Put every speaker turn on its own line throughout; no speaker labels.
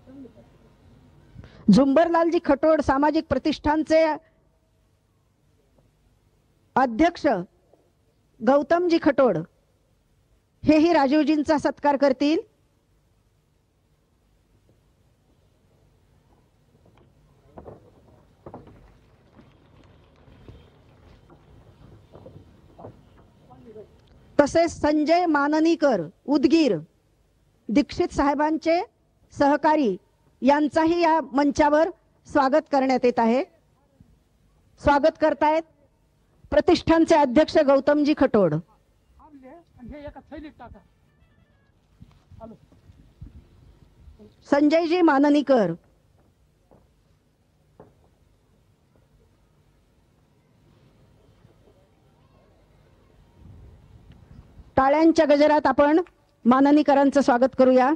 झुंबरलालजी खटोड सामाजिक प्रतिष्ठानचे अध्यक्ष गौतमजी खटोड हेही राजीवजींचा सत्कार करतील। तसेच संजय माननीकर उदगीर दीक्षित साहेबांचे सहकारी यांचाही या मंचावर स्वागत करण्यात येत आहे। स्वागत करतायत प्रतिष्ठानचे अध्यक्ष गौतमजी खटोड। संजयजी माननीकर, टाळ्यांच्या गजरात आपण माननीकरांचं स्वागत करूया।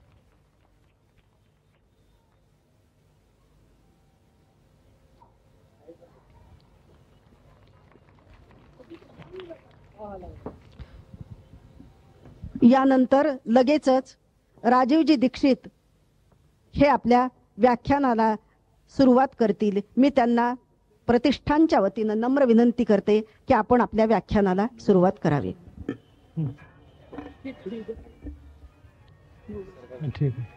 यानंतर लगेचच राजीवजी दीक्षित हे आपल्या व्याख्यानाला सुरुवात करतील। मी त्यांना प्रतिष्ठानच्या वतीने नम्र विनंती करते की आपण आपल्या व्याख्यानाला सुरुवात करावी।
ठीक है।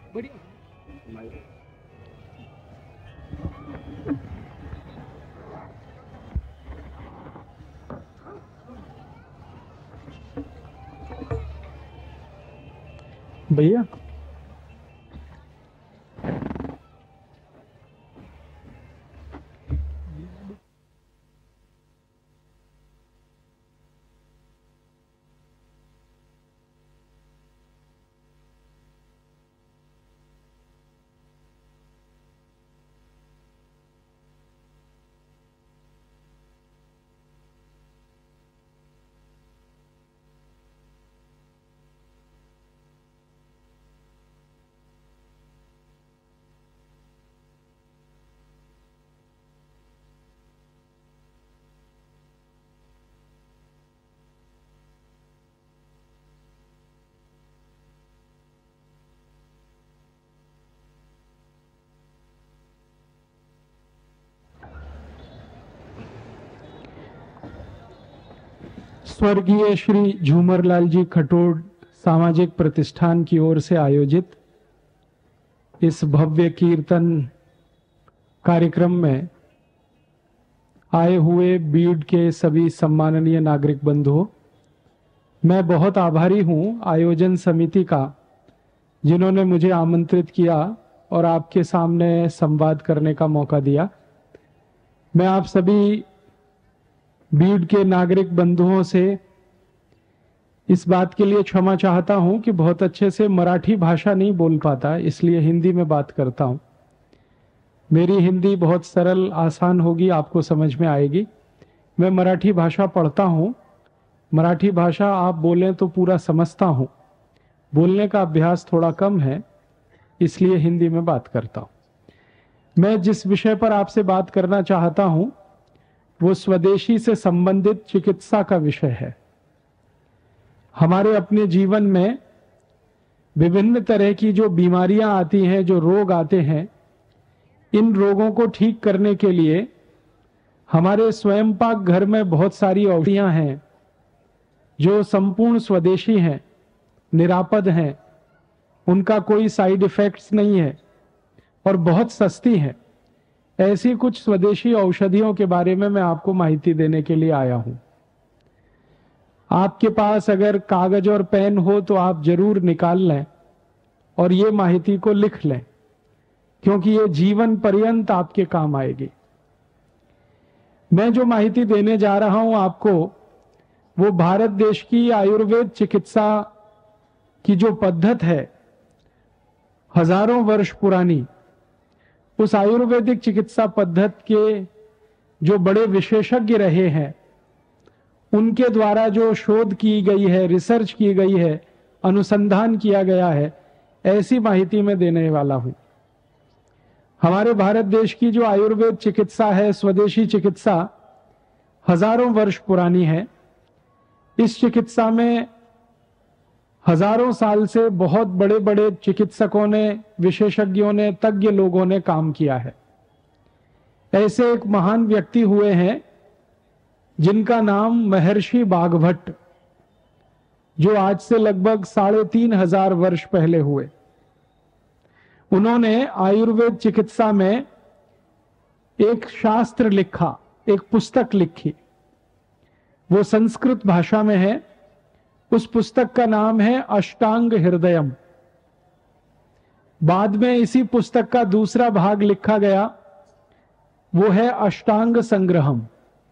भैया स्वर्गीय श्री झूमरलाल जी खटोड सामाजिक प्रतिष्ठान की ओर से आयोजित इस भव्य कीर्तन कार्यक्रम में आए हुए बीड के सभी सम्माननीय नागरिक बंधुओं, मैं बहुत आभारी हूं आयोजन समिति का, जिन्होंने मुझे आमंत्रित किया और आपके सामने संवाद करने का मौका दिया। मैं आप सभी बीड के नागरिक बंधुओं से इस बात के लिए क्षमा चाहता हूं कि बहुत अच्छे से मराठी भाषा नहीं बोल पाता, इसलिए हिंदी में बात करता हूं। मेरी हिंदी बहुत सरल आसान होगी, आपको समझ में आएगी। मैं मराठी भाषा पढ़ता हूं, मराठी भाषा आप बोलें तो पूरा समझता हूं। बोलने का अभ्यास थोड़ा कम है, इसलिए हिंदी में बात करता हूं। मैं जिस विषय पर आपसे बात करना चाहता हूं वो स्वदेशी से संबंधित चिकित्सा का विषय है। हमारे अपने जीवन में विभिन्न तरह की जो बीमारियां आती हैं, जो रोग आते हैं, इन रोगों को ठीक करने के लिए हमारे स्वयं पाक घर में बहुत सारी औषधियां हैं जो संपूर्ण स्वदेशी हैं, निरापद हैं, उनका कोई साइड इफेक्ट्स नहीं है और बहुत सस्ती हैं। ऐसी कुछ स्वदेशी औषधियों के बारे में मैं आपको माहिती देने के लिए आया हूं। आपके पास अगर कागज और पेन हो तो आप जरूर निकाल लें और ये माहिती को लिख लें, क्योंकि ये जीवन पर्यंत आपके काम आएगी। मैं जो माहिती देने जा रहा हूं आपको, वो भारत देश की आयुर्वेद चिकित्सा की जो पद्धत है, हजारों वर्ष पुरानी, उस आयुर्वेदिक चिकित्सा पद्धत के जो बड़े विशेषज्ञ रहे हैं, उनके द्वारा जो शोध की गई है, रिसर्च की गई है, अनुसंधान किया गया है, ऐसी माहिती मैं देने वाला हूं। हमारे भारत देश की जो आयुर्वेद चिकित्सा है, स्वदेशी चिकित्सा, हजारों वर्ष पुरानी है। इस चिकित्सा में हजारों साल से बहुत बड़े बड़े चिकित्सकों ने, विशेषज्ञों ने, तज्ञ लोगों ने काम किया है। ऐसे एक महान व्यक्ति हुए हैं जिनका नाम महर्षि बाघभट्ट, जो आज से लगभग 3500 वर्ष पहले हुए। उन्होंने आयुर्वेद चिकित्सा में एक शास्त्र लिखा, एक पुस्तक लिखी। वो संस्कृत भाषा में है। उस पुस्तक का नाम है अष्टांग हृदयम। बाद में इसी पुस्तक का दूसरा भाग लिखा गया, वो है अष्टांग संग्रहम।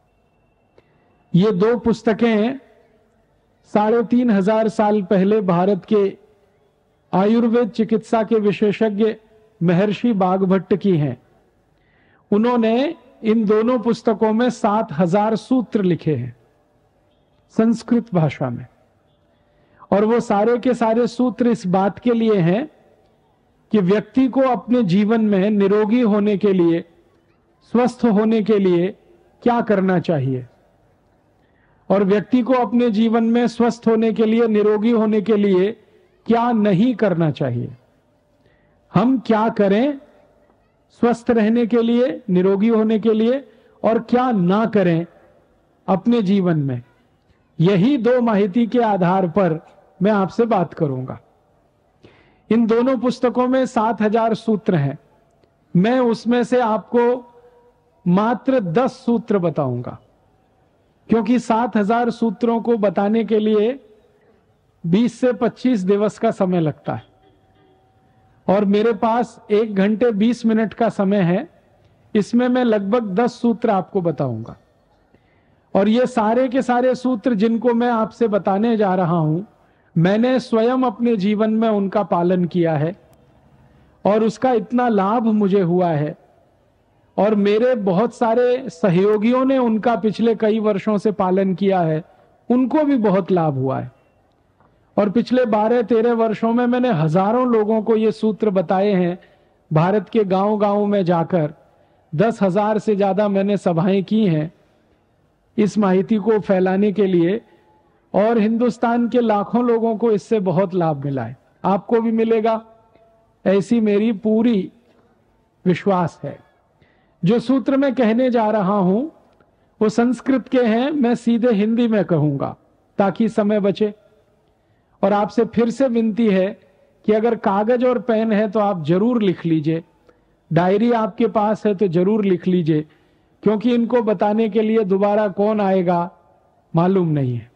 ये दो पुस्तकें 3500 साल पहले भारत के आयुर्वेद चिकित्सा के विशेषज्ञ महर्षि बाघभट्ट की हैं। उन्होंने इन दोनों पुस्तकों में 7000 सूत्र लिखे हैं संस्कृत भाषा में। और वो सारे के सारे सूत्र इस बात के लिए हैं कि व्यक्ति को अपने जीवन में निरोगी होने के लिए, स्वस्थ होने के लिए क्या करना चाहिए, और व्यक्ति को अपने जीवन में स्वस्थ होने के लिए, निरोगी होने के लिए क्या नहीं करना चाहिए। हम क्या करें स्वस्थ रहने के लिए, निरोगी होने के लिए, और क्या ना करें अपने जीवन में। यही दो माहिती के आधार पर मैं आपसे बात करूंगा। इन दोनों पुस्तकों में 7000 सूत्र हैं। मैं उसमें से आपको मात्र 10 सूत्र बताऊंगा, क्योंकि 7000 सूत्रों को बताने के लिए 20 से 25 दिवस का समय लगता है, और मेरे पास 1 घंटे 20 मिनट का समय है। इसमें मैं लगभग 10 सूत्र आपको बताऊंगा। और ये सारे के सारे सूत्र जिनको मैं आपसे बताने जा रहा हूं, मैंने स्वयं अपने जीवन में उनका पालन किया है, और उसका इतना लाभ मुझे हुआ है, और मेरे बहुत सारे सहयोगियों ने उनका पिछले कई वर्षों से पालन किया है, उनको भी बहुत लाभ हुआ है। और पिछले 12-13 वर्षों में मैंने हजारों लोगों को ये सूत्र बताए हैं। भारत के गांव-गांव में जाकर 10,000 से ज्यादा मैंने सभाएं की हैं इस माहिती को फैलाने के लिए, और हिंदुस्तान के लाखों लोगों को इससे बहुत लाभ मिला है। आपको भी मिलेगा, ऐसी मेरी पूरी विश्वास है। जो सूत्र मैं कहने जा रहा हूं वो संस्कृत के हैं, मैं सीधे हिंदी में कहूंगा ताकि समय बचे। और आपसे फिर से विनती है कि अगर कागज और पेन है तो आप जरूर लिख लीजिए, डायरी आपके पास है तो जरूर लिख लीजिए, क्योंकि इनको बताने के लिए दोबारा कौन आएगा मालूम नहीं है।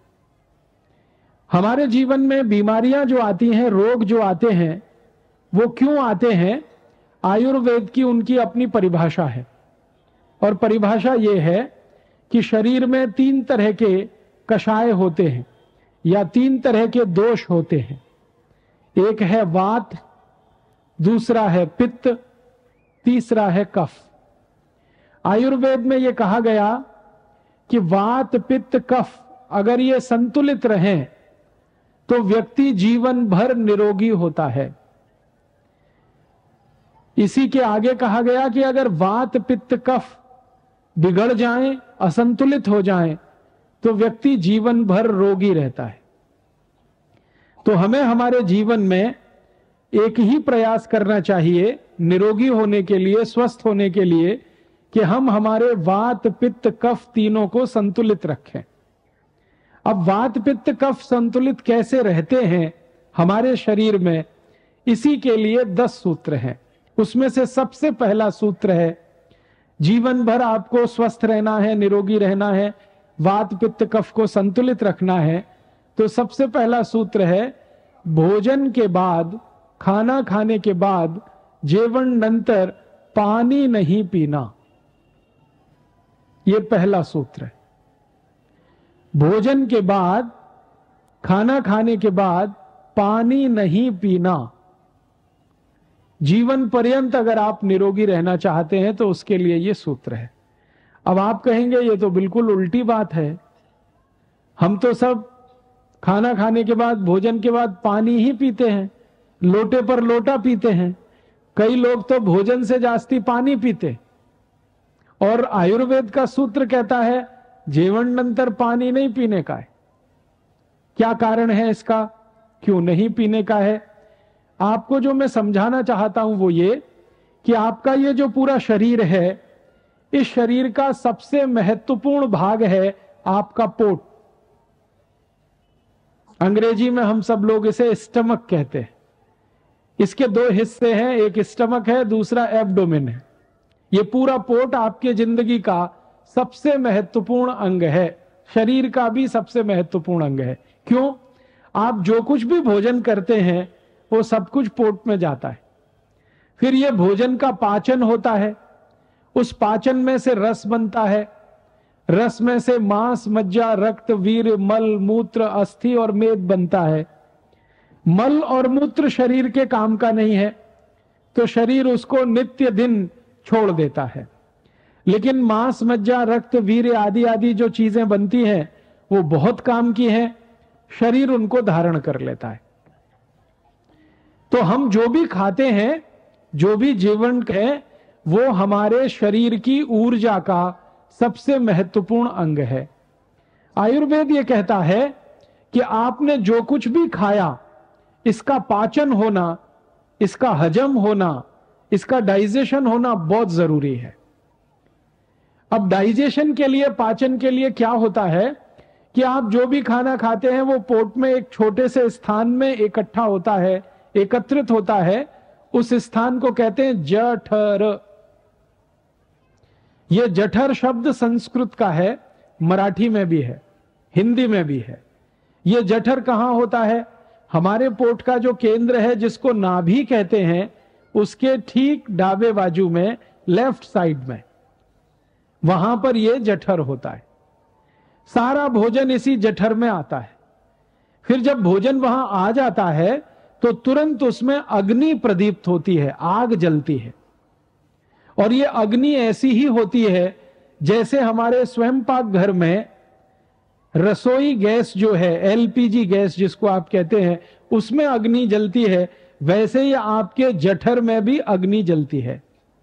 हमारे जीवन में बीमारियां जो आती हैं, रोग जो आते हैं, वो क्यों आते हैं? आयुर्वेद की उनकी अपनी परिभाषा है, और परिभाषा ये है कि शरीर में 3 तरह के कषाय होते हैं, या 3 तरह के दोष होते हैं। एक है वात, दूसरा है पित्त, तीसरा है कफ। आयुर्वेद में यह कहा गया कि वात, पित्त, कफ अगर ये संतुलित रहें तो व्यक्ति जीवन भर निरोगी होता है। इसी के आगे कहा गया कि अगर वात, पित्त, कफ बिगड़ जाएं, असंतुलित हो जाएं, तो व्यक्ति जीवन भर रोगी रहता है। तो हमें हमारे जीवन में एक ही प्रयास करना चाहिए निरोगी होने के लिए, स्वस्थ होने के लिए, कि हम हमारे वात, पित्त, कफ तीनों को संतुलित रखें। अब वात, पित्त, कफ संतुलित कैसे रहते हैं हमारे शरीर में, इसी के लिए 10 सूत्र हैं। उसमें से सबसे पहला सूत्र है, जीवन भर आपको स्वस्थ रहना है, निरोगी रहना है, वात, पित्त, कफ को संतुलित रखना है, तो सबसे पहला सूत्र है, भोजन के बाद, खाना खाने के बाद, जेवण नंतर पानी नहीं पीना। यह पहला सूत्र है। भोजन के बाद, खाना खाने के बाद पानी नहीं पीना। जीवन पर्यंत अगर आप निरोगी रहना चाहते हैं तो उसके लिए यह सूत्र है। अब आप कहेंगे ये तो बिल्कुल उल्टी बात है, हम तो सब खाना खाने के बाद, भोजन के बाद पानी ही पीते हैं, लोटे पर लोटा पीते हैं। कई लोग तो भोजन से जास्ती पानी पीते, और आयुर्वेद का सूत्र कहता है जेवण नंतर पानी नहीं पीने का है। क्या कारण है इसका? क्यों नहीं पीने का है? आपको जो मैं समझाना चाहता हूं वो ये कि आपका ये जो पूरा शरीर है, इस शरीर का सबसे महत्वपूर्ण भाग है आपका पोट। अंग्रेजी में हम सब लोग इसे स्टमक कहते हैं। इसके दो हिस्से हैं, एक स्टमक है, दूसरा एब्डोमेन है। ये पूरा पोट आपके जिंदगी का सबसे महत्वपूर्ण अंग है, शरीर का भी सबसे महत्वपूर्ण अंग है। क्यों? आप जो कुछ भी भोजन करते हैं वो सब कुछ पोट में जाता है। फिर ये भोजन का पाचन होता है, उस पाचन में से रस बनता है, रस में से मांस, मज्जा, रक्त, वीर, मल, मूत्र, अस्थि और मेद बनता है। मल और मूत्र शरीर के काम का नहीं है, तो शरीर उसको नित्य दिन छोड़ देता है। लेकिन मांस, मज्जा, रक्त, वीर आदि आदि जो चीजें बनती हैं वो बहुत काम की हैं, शरीर उनको धारण कर लेता है। तो हम जो भी खाते हैं, जो भी जीवन है, वो हमारे शरीर की ऊर्जा का सबसे महत्वपूर्ण अंग है। आयुर्वेद ये कहता है कि आपने जो कुछ भी खाया, इसका पाचन होना, इसका हजम होना, इसका डाइजेशन होना बहुत जरूरी है। अब डाइजेशन के लिए, पाचन के लिए क्या होता है कि आप जो भी खाना खाते हैं वो पोट में एक छोटे से स्थान में इकट्ठा होता है, एकत्रित होता है। उस स्थान को कहते हैं जठर। ये जठर शब्द संस्कृत का है, मराठी में भी है, हिंदी में भी है। ये जठर कहां होता है? हमारे पोट का जो केंद्र है, जिसको नाभि कहते हैं, उसके ठीक दावे बाजू में, लेफ्ट साइड में, वहां पर यह जठर होता है। सारा भोजन इसी जठर में आता है। फिर जब भोजन वहां आ जाता है तो तुरंत उसमें अग्नि प्रदीप्त होती है, आग जलती है। और ये अग्नि ऐसी ही होती है जैसे हमारे स्वयंपाक घर में रसोई गैस जो है, एलपीजी गैस जिसको आप कहते हैं, उसमें अग्नि जलती है, वैसे ही आपके जठर में भी अग्नि जलती है।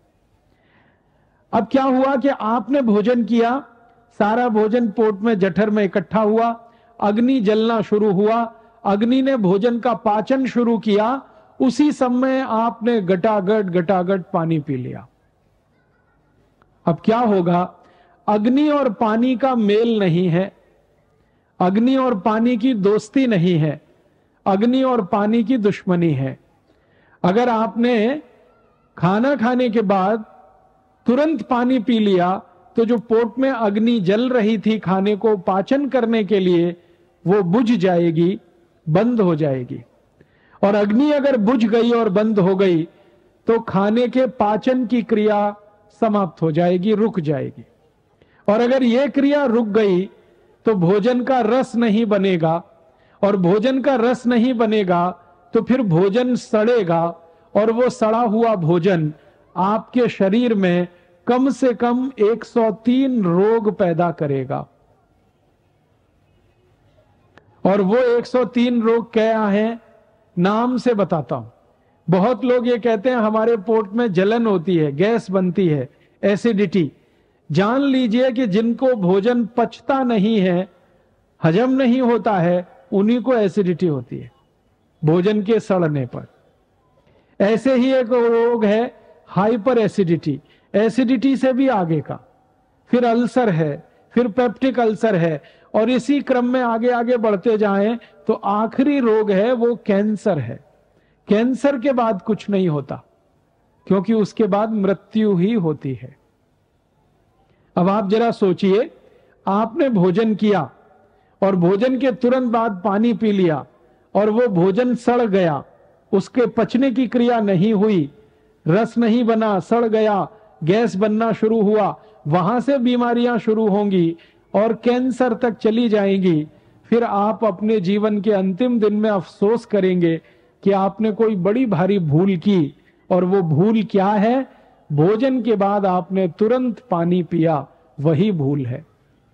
अब क्या हुआ कि आपने भोजन किया, सारा भोजन पोट में, जठर में इकट्ठा हुआ, अग्नि जलना शुरू हुआ, अग्नि ने भोजन का पाचन शुरू किया, उसी समय आपने गटागट पानी पी लिया। अब क्या होगा? अग्नि और पानी का मेल नहीं है, अग्नि और पानी की दोस्ती नहीं है, अग्नि और पानी की दुश्मनी है। अगर आपने खाना खाने के बाद तुरंत पानी पी लिया तो जो पोट में अग्नि जल रही थी खाने को पाचन करने के लिए, वो बुझ जाएगी, बंद हो जाएगी। और अग्नि अगर बुझ गई और बंद हो गई तो खाने के पाचन की क्रिया समाप्त हो जाएगी, रुक जाएगी। और अगर यह क्रिया रुक गई तो भोजन का रस नहीं बनेगा, और भोजन का रस नहीं बनेगा तो फिर भोजन सड़ेगा, और वो सड़ा हुआ भोजन आपके शरीर में कम से कम 103 रोग पैदा करेगा। और वो 103 रोग क्या हैं, नाम से बताता हूं। बहुत लोग ये कहते हैं हमारे पोट में जलन होती है, गैस बनती है, एसिडिटी। जान लीजिए कि जिनको भोजन पचता नहीं है, हजम नहीं होता है, उन्हीं को एसिडिटी होती है भोजन के सड़ने पर। ऐसे ही एक रोग है हाइपर एसिडिटी, एसिडिटी से भी आगे का। फिर अल्सर है, फिर पेप्टिक अल्सर है, और इसी क्रम में आगे आगे बढ़ते जाएं तो आखिरी रोग है वो कैंसर है। कैंसर के बाद कुछ नहीं होता, क्योंकि उसके बाद मृत्यु ही होती है। अब आप जरा सोचिए, आपने भोजन किया और भोजन के तुरंत बाद पानी पी लिया और वो भोजन सड़ गया, उसके पचने की क्रिया नहीं हुई, रस नहीं बना, सड़ गया, गैस बनना शुरू हुआ, वहां से बीमारियां शुरू होंगी और कैंसर तक चली जाएंगी। फिर आप अपने जीवन के अंतिम दिन में अफसोस करेंगे कि आपने कोई बड़ी भारी भूल की। और वो भूल क्या है? भोजन के बाद आपने तुरंत पानी पिया, वही भूल है।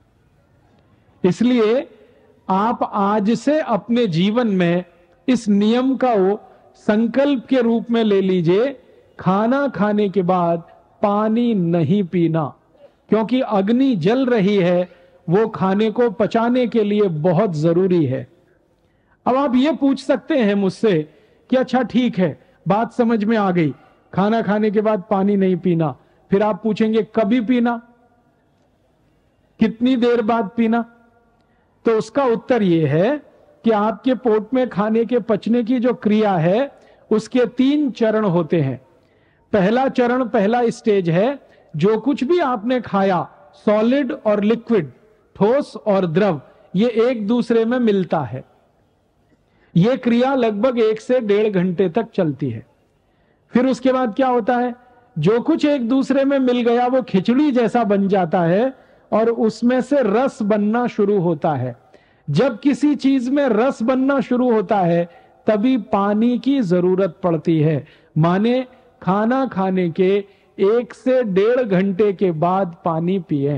इसलिए आप आज से अपने जीवन में इस नियम का वो संकल्प के रूप में ले लीजिए, खाना खाने के बाद पानी नहीं पीना, क्योंकि अग्नि जल रही है, वो खाने को पचाने के लिए बहुत जरूरी है। अब आप ये पूछ सकते हैं मुझसे कि अच्छा ठीक है, बात समझ में आ गई, खाना खाने के बाद पानी नहीं पीना। फिर आप पूछेंगे कभी पीना, कितनी देर बाद पीना? तो उसका उत्तर यह है कि आपके पोट में खाने के पचने की जो क्रिया है उसके 3 चरण होते हैं। पहला चरण, पहला स्टेज है, जो कुछ भी आपने खाया, सॉलिड और लिक्विड, ठोस और द्रव, ये एक दूसरे में मिलता है। यह क्रिया लगभग 1 से 1.5 घंटे तक चलती है। फिर उसके बाद क्या होता है, जो कुछ एक दूसरे में मिल गया वो खिचड़ी जैसा बन जाता है और उसमें से रस बनना शुरू होता है। जब किसी चीज में रस बनना शुरू होता है तभी पानी की जरूरत पड़ती है। माने खाना खाने के 1 से 1.5 घंटे के बाद पानी पिए।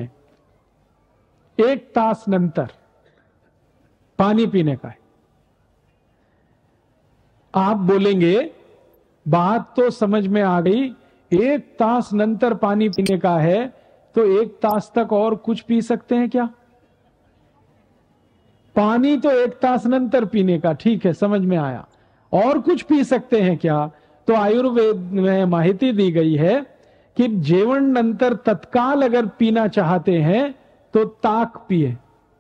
1 तास नंतर पानी पीने का है। आप बोलेंगे बात तो समझ में आ गई, 1 तास नंतर पानी पीने का है, तो 1 तास तक और कुछ पी सकते हैं क्या? पानी तो 1 तास नंतर पीने का, ठीक है, समझ में आया। और कुछ पी सकते हैं क्या? तो आयुर्वेद में माहिती दी गई है कि जेवण नंतर तत्काल अगर पीना चाहते हैं तो ताक पिए।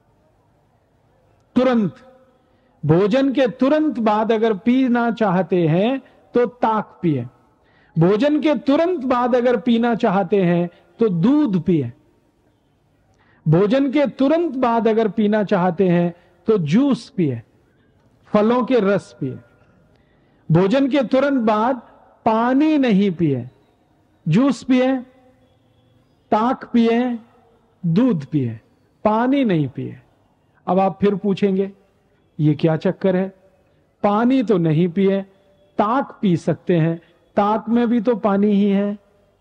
तुरंत, भोजन के तुरंत बाद अगर पीना चाहते हैं तो ताक पिए। भोजन के तुरंत बाद अगर पीना चाहते हैं तो दूध पिए। भोजन के तुरंत बाद अगर पीना चाहते हैं तो जूस पिए, फलों के रस पिए। भोजन के तुरंत बाद पानी नहीं पिए, जूस पिए, ताक पिए, दूध पिए, पानी नहीं पिए। अब आप फिर पूछेंगे ये क्या चक्कर है, पानी तो नहीं पिए, ताक पी सकते हैं, ताक में भी तो पानी ही है।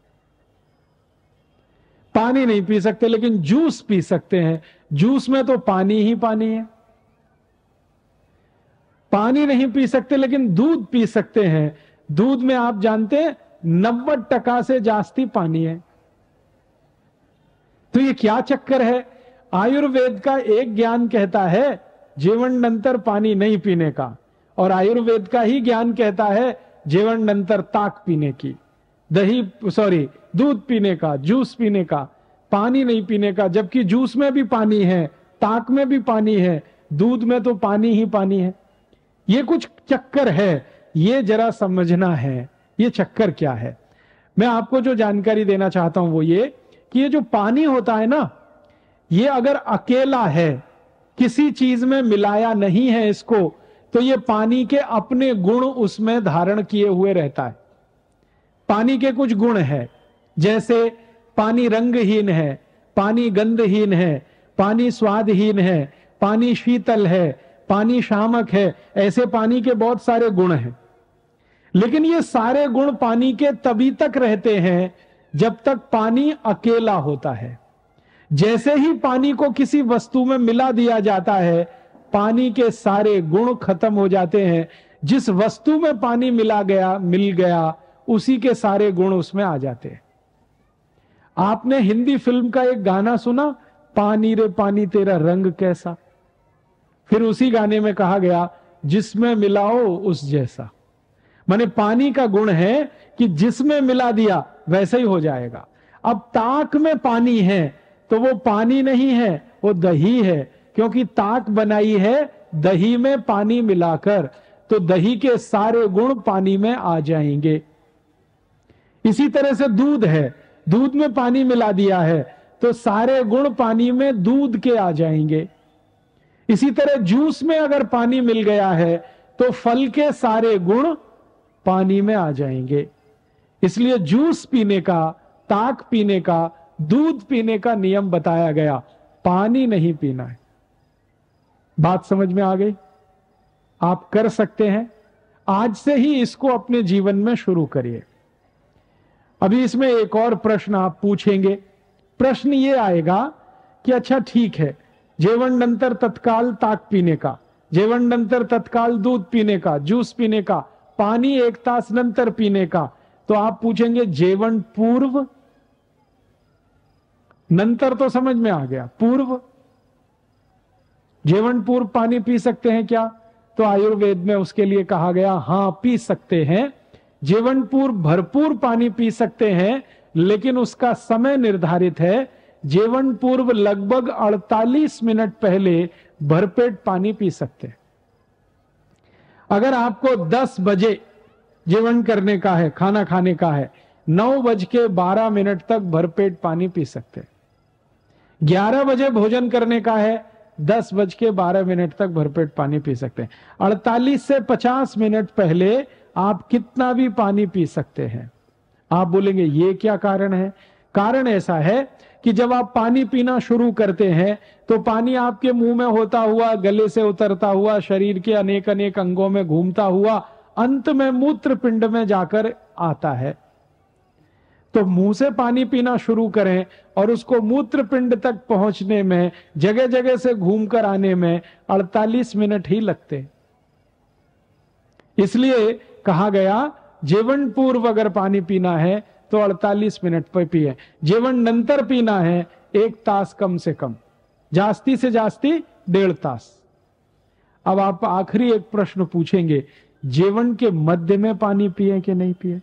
पानी नहीं पी सकते लेकिन जूस पी सकते हैं, जूस में तो पानी ही पानी है। पानी नहीं पी सकते लेकिन दूध पी सकते हैं, दूध में आप जानते हैं 90% से जास्ती पानी है। तो ये क्या चक्कर है? आयुर्वेद का एक ज्ञान कहता है जीवन नंतर पानी नहीं पीने का, और आयुर्वेद का ही ज्ञान कहता है जीवन नंतर ताक पीने की, दूध पीने का, जूस पीने का, पानी नहीं पीने का। जबकि जूस में भी पानी है, ताक में भी पानी है, दूध में तो पानी ही पानी है। ये कुछ चक्कर है, ये जरा समझना है ये चक्कर क्या है। मैं आपको जो जानकारी देना चाहता हूं वो ये कि ये जो पानी होता है ना, ये अगर अकेला है, किसी चीज में मिलाया नहीं है इसको, तो ये पानी के अपने गुण उसमें धारण किए हुए रहता है। पानी के कुछ गुण है, जैसे पानी रंगहीन है, पानी गंधहीन है, पानी स्वादहीन है, पानी शीतल है, पानी शामक है। ऐसे पानी के बहुत सारे गुण हैं। लेकिन ये सारे गुण पानी के तभी तक रहते हैं जब तक पानी अकेला होता है। जैसे ही पानी को किसी वस्तु में मिला दिया जाता है, पानी के सारे गुण खत्म हो जाते हैं। जिस वस्तु में पानी मिल गया उसी के सारे गुण उसमें आ जाते हैं। आपने हिंदी फिल्म का एक गाना सुना, पानी रे पानी तेरा रंग कैसा? फिर उसी गाने में कहा गया जिसमें मिलाओ उस जैसा। माने पानी का गुण है कि जिसमें मिला दिया वैसे ही हो जाएगा। अब ताक में पानी है तो वो पानी नहीं है, वो दही है, क्योंकि ताक बनाई है दही में पानी मिलाकर, तो दही के सारे गुण पानी में आ जाएंगे। इसी तरह से दूध है, दूध में पानी मिला दिया है तो सारे गुण पानी में दूध के आ जाएंगे। इसी तरह जूस में अगर पानी मिल गया है तो फल के सारे गुण पानी में आ जाएंगे। इसलिए जूस पीने का, ताक पीने का, दूध पीने का नियम बताया गया, पानी नहीं पीना है। बात समझ में आ गई? आप कर सकते हैं, आज से ही इसको अपने जीवन में शुरू करिए। अभी इसमें एक और प्रश्न आप पूछेंगे। प्रश्न ये आएगा कि अच्छा ठीक है, जेवण नंतर तत्काल ताक पीने का, जेवण नंतर तत्काल दूध पीने का, जूस पीने का, पानी 1 तास नंतर पीने का, तो आप पूछेंगे जेवण पूर्व? नंतर तो समझ में आ गया, पूर्व जेवण पूर्व पानी पी सकते हैं क्या? तो आयुर्वेद में उसके लिए कहा गया हाँ पी सकते हैं, जीवन पूर्व भरपूर पानी पी सकते हैं, लेकिन उसका समय निर्धारित है। जीवन पूर्व लगभग 48 मिनट पहले भरपेट पानी पी सकते हैं। अगर आपको 10 बजे जीवन करने का है, खाना खाने का है, 9:12 तक भरपेट पानी पी सकते हैं। 11 बजे भोजन करने का है, 10:12 तक भरपेट पानी पी सकते हैं। 48 से 50 मिनट पहले आप कितना भी पानी पी सकते हैं। आप बोलेंगे ये क्या कारण है? कारण ऐसा है कि जब आप पानी पीना शुरू करते हैं तो पानी आपके मुंह में होता हुआ, गले से उतरता हुआ, शरीर के अनेक अनेक अंगों में घूमता हुआ अंत में मूत्र पिंड में जाकर आता है। तो मुंह से पानी पीना शुरू करें और उसको मूत्र पिंड तक पहुंचने में, जगह जगह से घूमकर आने में 48 मिनट ही लगते। इसलिए कहा गया जीवन पूर्व अगर पानी पीना है तो 48 मिनट पर पिए। जीवन नंतर पीना है 1 तास कम से कम, जास्ती से जास्ती 1.5 तास। अब आप आखिरी एक प्रश्न पूछेंगे, जीवन के मध्य में पानी पिए कि नहीं पिए?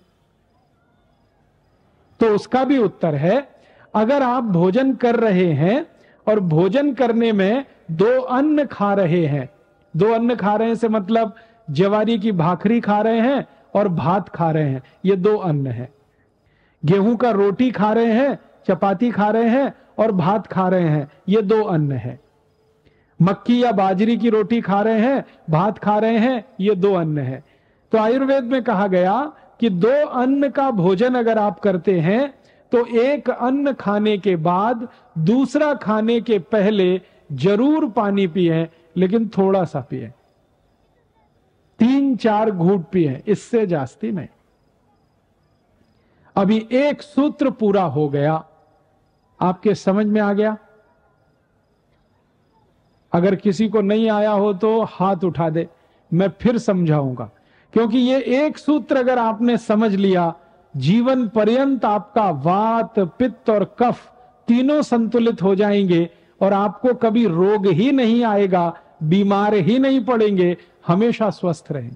तो उसका भी उत्तर है, अगर आप भोजन कर रहे हैं और भोजन करने में 2 अन्न खा रहे हैं, 2 अन्न खा रहे हैं से मतलब ज्वारी की भाखरी खा रहे हैं और भात खा रहे हैं, ये 2 अन्न है। गेहूं का रोटी खा रहे हैं, चपाती खा रहे हैं और भात खा रहे हैं, ये 2 अन्न है। मक्की या बाजरी की रोटी खा रहे हैं, भात खा रहे हैं, ये 2 अन्न है। तो आयुर्वेद में कहा गया कि 2 अन्न का भोजन अगर आप करते हैं तो 1 अन्न खाने के बाद दूसरा खाने के पहले जरूर पानी पिए, लेकिन थोड़ा सा पिए, 3-4 घूंट पिए, इससे जास्ती नहीं। अभी एक सूत्र पूरा हो गया, आपके समझ में आ गया? अगर किसी को नहीं आया हो तो हाथ उठा दे, मैं फिर समझाऊंगा। क्योंकि ये एक सूत्र अगर आपने समझ लिया, जीवन पर्यंत आपका वात, पित्त और कफ तीनों संतुलित हो जाएंगे और आपको कभी रोग ही नहीं आएगा, बीमार ही नहीं पड़ेंगे, हमेशा स्वस्थ रहेंगे।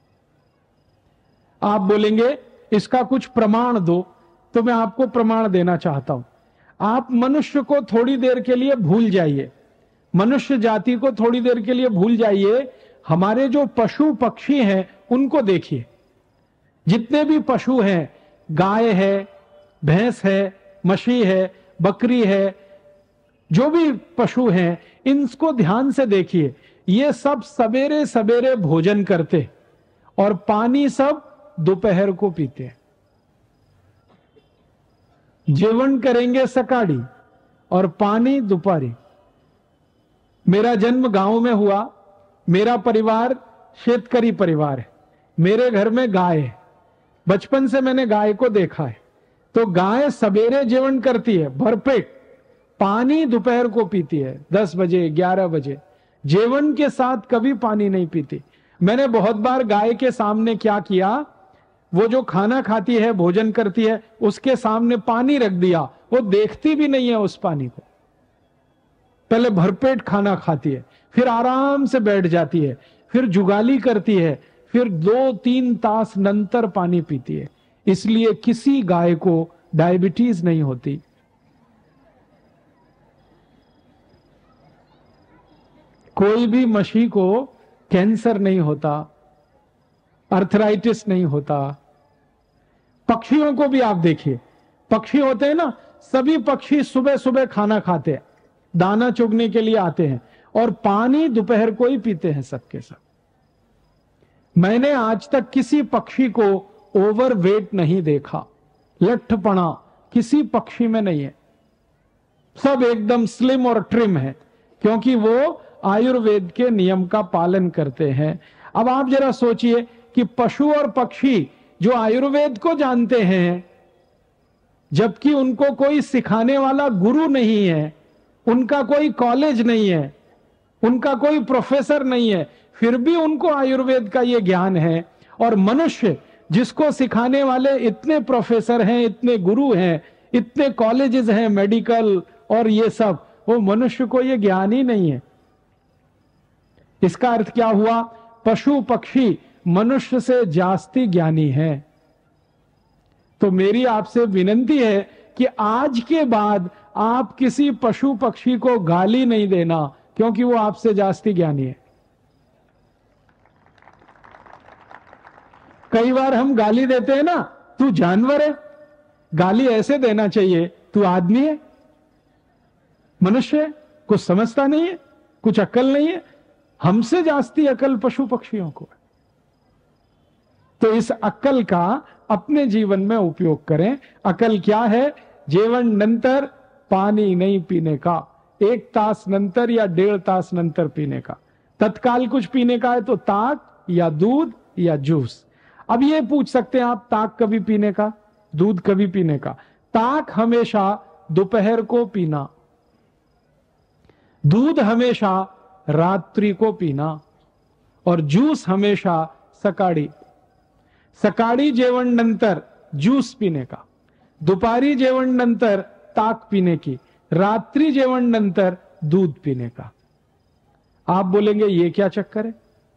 आप बोलेंगे इसका कुछ प्रमाण दो, तो मैं आपको प्रमाण देना चाहता हूं। आप मनुष्य को थोड़ी देर के लिए भूल जाइए, मनुष्य जाति को थोड़ी देर के लिए भूल जाइए, हमारे जो पशु पक्षी हैं उनको देखिए। जितने भी पशु हैं, गाय है, भैंस है, मछली है, बकरी है, जो भी पशु हैं, इनको ध्यान से देखिए। ये सब सवेरे सवेरे भोजन करते और पानी सब दोपहर को पीते हैं। जीवन करेंगे सकाड़ी और पानी दोपहरी। मेरा जन्म गांव में हुआ, मेरा परिवार शेतकरी परिवार है, मेरे घर में गाय है, बचपन से मैंने गाय को देखा है। तो गाय सवेरे जीवन करती है भरपेट, पानी दोपहर को पीती है 10 बजे 11 बजे, जीवन के साथ कभी पानी नहीं पीती। मैंने बहुत बार गाय के सामने क्या किया, वो जो खाना खाती है, भोजन करती है, उसके सामने पानी रख दिया, वो देखती भी नहीं है उस पानी को। पहले भरपेट खाना खाती है, फिर आराम से बैठ जाती है, फिर जुगाली करती है, फिर 2-3 तास नंतर पानी पीती है। इसलिए किसी गाय को डायबिटीज नहीं होती। कोई भी मछली को कैंसर नहीं होता, अर्थराइटिस नहीं होता। पक्षियों को भी आप देखिए, पक्षी होते हैं ना, सभी पक्षी सुबह सुबह खाना खाते हैं, दाना चुगने के लिए आते हैं और पानी दोपहर को ही पीते हैं सबके सब। मैंने आज तक किसी पक्षी को ओवरवेट नहीं देखा, लट्ठपना किसी पक्षी में नहीं है, सब एकदम स्लिम और ट्रिम है, क्योंकि वो आयुर्वेद के नियम का पालन करते हैं। अब आप जरा सोचिए कि पशु और पक्षी जो आयुर्वेद को जानते हैं, जबकि उनको कोई सिखाने वाला गुरु नहीं है, उनका कोई कॉलेज नहीं है, उनका कोई प्रोफेसर नहीं है, फिर भी उनको आयुर्वेद का ये ज्ञान है। और मनुष्य जिसको सिखाने वाले इतने प्रोफेसर हैं, इतने गुरु हैं, इतने कॉलेजेस हैं मेडिकल और ये सब, वो मनुष्य को ये ज्ञान ही नहीं है। इसका अर्थ क्या हुआ? पशु पक्षी मनुष्य से जास्ती ज्ञानी है। तो मेरी आपसे विनंती है कि आज के बाद आप किसी पशु पक्षी को गाली नहीं देना, क्योंकि वो आपसे जास्ती ज्ञानी है। कई बार हम गाली देते हैं ना, तू जानवर है। गाली ऐसे देना चाहिए, तू आदमी है, मनुष्य है, कुछ समझता नहीं है, कुछ अक्ल नहीं है। हमसे जास्ती अक्ल पशु पक्षियों को है। तो इस अक्ल का अपने जीवन में उपयोग करें। अक्ल क्या है? जेवण नंतर पानी नहीं पीने का, 1 तास नंतर या 1.5 तास नंतर पीने का। तत्काल कुछ पीने का है तो ताक या दूध या जूस। अब ये पूछ सकते हैं आप, ताक कभी पीने का, दूध कभी पीने का? ताक हमेशा दोपहर को पीना, दूध हमेशा रात्रि को पीना, और जूस हमेशा सकाळी। सकाळी जेवण नंतर ज्यूस पीने का, दुपारी जेवण नंतर ताक पीने की, रात्रि जेवण नंतर दूध पीने का। आप बोलेंगे ये क्या चक्कर है?